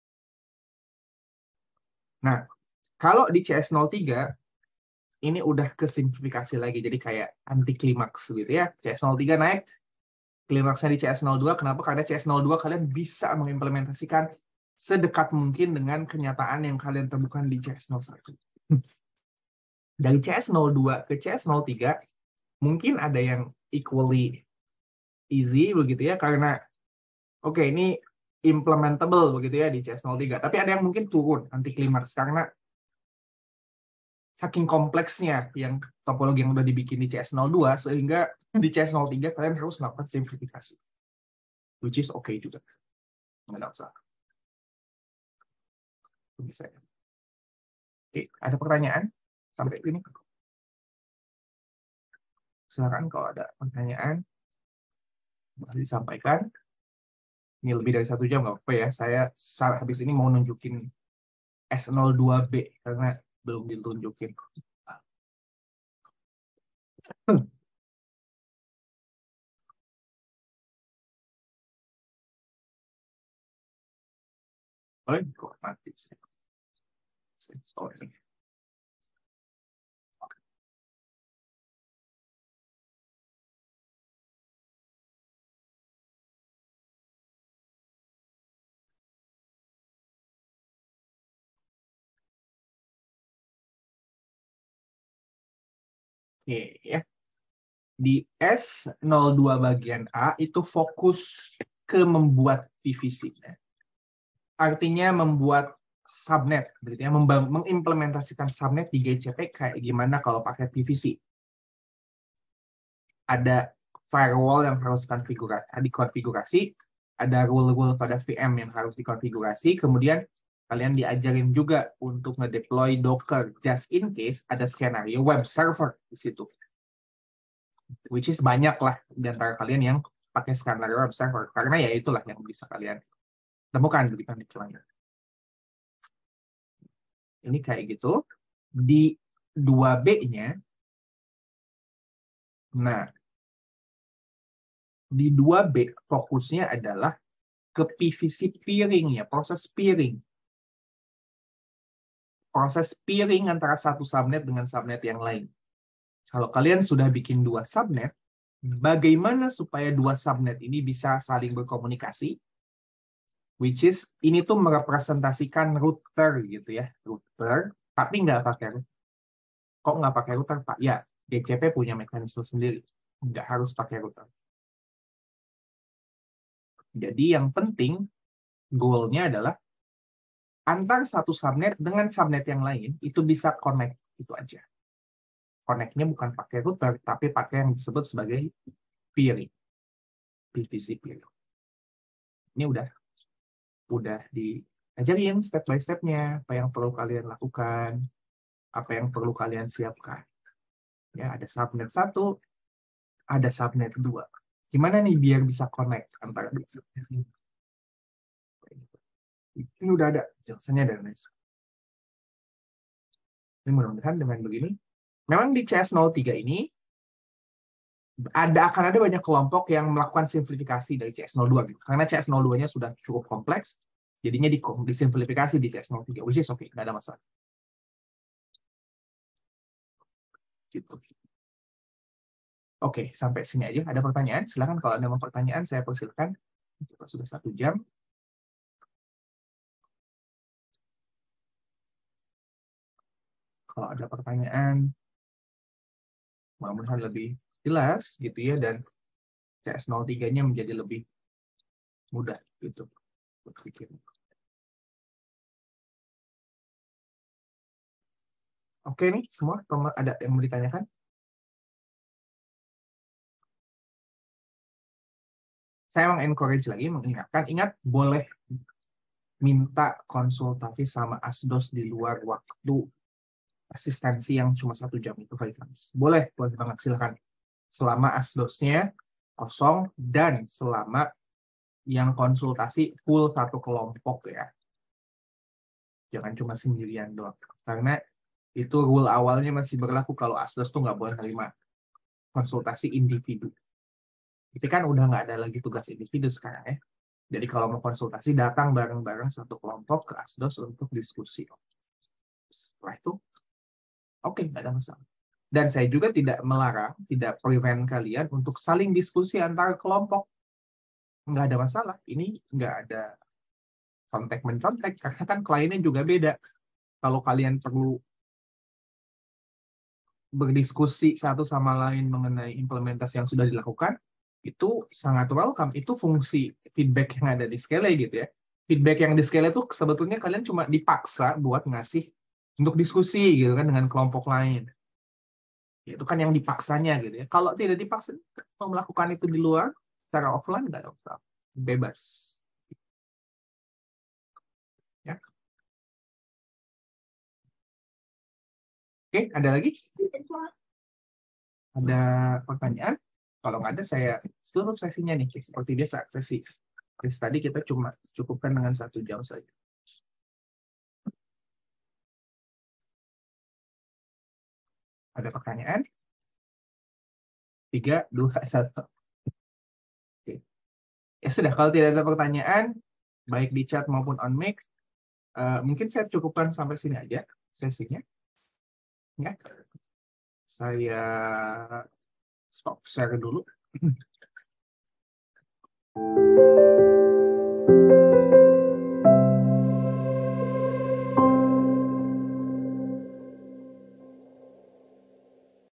Nah, kalau di C S nol tiga, ini udah kesimplifikasi lagi, jadi kayak anti klimaks gitu ya. C S nol tiga naik, klimaksnya di C S nol dua, kenapa? Karena C S nol dua kalian bisa mengimplementasikan sedekat mungkin dengan kenyataan yang kalian temukan di C S nol satu. Dari C S nol dua ke C S nol tiga, mungkin ada yang equally easy begitu ya, karena oke okay, ini implementable begitu ya di C S nol tiga, tapi ada yang mungkin turun anti klimaks karena saking kompleksnya yang topologi yang udah dibikin di C S nol dua, sehingga di C S nol tiga kalian harus melakukan simplifikasi, which is okay juga, nggak usah. Bisa. Oke, ada pertanyaan sampai ini? Silakan kalau ada pertanyaan boleh disampaikan. Ini lebih dari satu jam nggak apa-apa ya. Saya habis ini mau nunjukin S nol dua B karena belum ditunjukin. Oh, kok mati sih. Sorry. Oke ya. Di S nol dua bagian A itu fokus ke membuat P V C. Artinya membuat subnet, berarti ya, mengimplementasikan subnet di G C P kayak gimana kalau pakai P V C. Ada firewall yang harus dikonfigurasi, ada rule-rule pada V M yang harus dikonfigurasi, kemudian kalian diajarin juga untuk nge-deploy Docker just in case ada skenario web server di situ. Which is banyak lah di antara kalian yang pakai skenario web server, karena ya itulah yang bisa kalian temukan di penelitian. Ini kayak gitu. Di dua B-nya, nah, di dua B fokusnya adalah ke P V C peering ya, proses peering. Proses peering antara satu subnet dengan subnet yang lain. Kalau kalian sudah bikin dua subnet, bagaimana supaya dua subnet ini bisa saling berkomunikasi? Which is, ini tuh merepresentasikan router gitu ya, router, tapi nggak pakai router. Kok nggak pakai router, Pak? Ya, D C P punya mekanisme sendiri, nggak harus pakai router. Jadi yang penting goal-nya adalah antar satu subnet dengan subnet yang lain itu bisa connect, itu aja. Connect-nya bukan pakai router, tapi pakai yang disebut sebagai peering, P V C peering. Ini udah udah diajarin step by step-nya, apa yang perlu kalian lakukan, apa yang perlu kalian siapkan. Ya, ada subnet satu, ada subnet dua. Gimana nih biar bisa connect antara dua subnet ini? Ini udah ada jelasannya dan lain sebagainya. Ini mudah-mudahan dengan begini, memang di C S nol tiga ini ada akan ada banyak kelompok yang melakukan simplifikasi dari C S nol dua gitu. Karena C S nol dua-nya sudah cukup kompleks, jadinya di disimplifikasi di C S nol tiga, which is okay, nggak ada masalah. Gitu. Oke, sampai sini aja. Ada pertanyaan? Silakan kalau ada mau pertanyaan, saya persilakan. Kita sudah satu jam. Kalau ada pertanyaan, mudah-mudahan lebih jelas gitu ya, dan C S nol tiga-nya menjadi lebih mudah gitu berpikir. Oke nih semua, ada yang mau ditanyakan? Saya mengencourage lagi, mengingatkan, ingat boleh minta konsultasi sama asdos di luar waktu asistensi yang cuma satu jam itu, boleh, boleh banget, silakan. Selama asdosnya kosong dan selama yang konsultasi full satu kelompok ya. Jangan cuma sendirian doang. Karena itu rule awalnya masih berlaku kalau asdos tuh nggak boleh terima konsultasi individu. Itu kan udah nggak ada lagi tugas individu sekarang ya. Jadi kalau mau konsultasi, datang bareng-bareng satu kelompok ke asdos untuk diskusi. Setelah itu, oke, okay, nggak ada masalah. Dan saya juga tidak melarang, tidak prevent kalian untuk saling diskusi antar kelompok. Nggak ada masalah. Ini nggak ada kontak-mencontek, karena kan kliennya juga beda. Kalau kalian perlu berdiskusi satu sama lain mengenai implementasi yang sudah dilakukan, itu sangat welcome. Itu fungsi feedback yang ada di Scale gitu ya. Feedback yang di Scale itu sebetulnya kalian cuma dipaksa buat ngasih untuk diskusi gitu kan dengan kelompok lain. Itu kan yang dipaksanya gitu ya. Kalau tidak dipaksa mau melakukan itu di luar secara offline nggak usah, bebas. Ya. Oke, ada lagi? Ada pertanyaan? Kalau nggak ada, saya seluruh sesinya nih seperti biasa sesi. Tadi kita cuma cukupkan dengan satu jam saja. Ada pertanyaan? Tiga, dua, satu. Oke. Ya sudah, kalau tidak ada pertanyaan, baik di chat maupun on mic, uh, mungkin saya cukupkan sampai sini aja sesinya. Ya. Saya stop share dulu.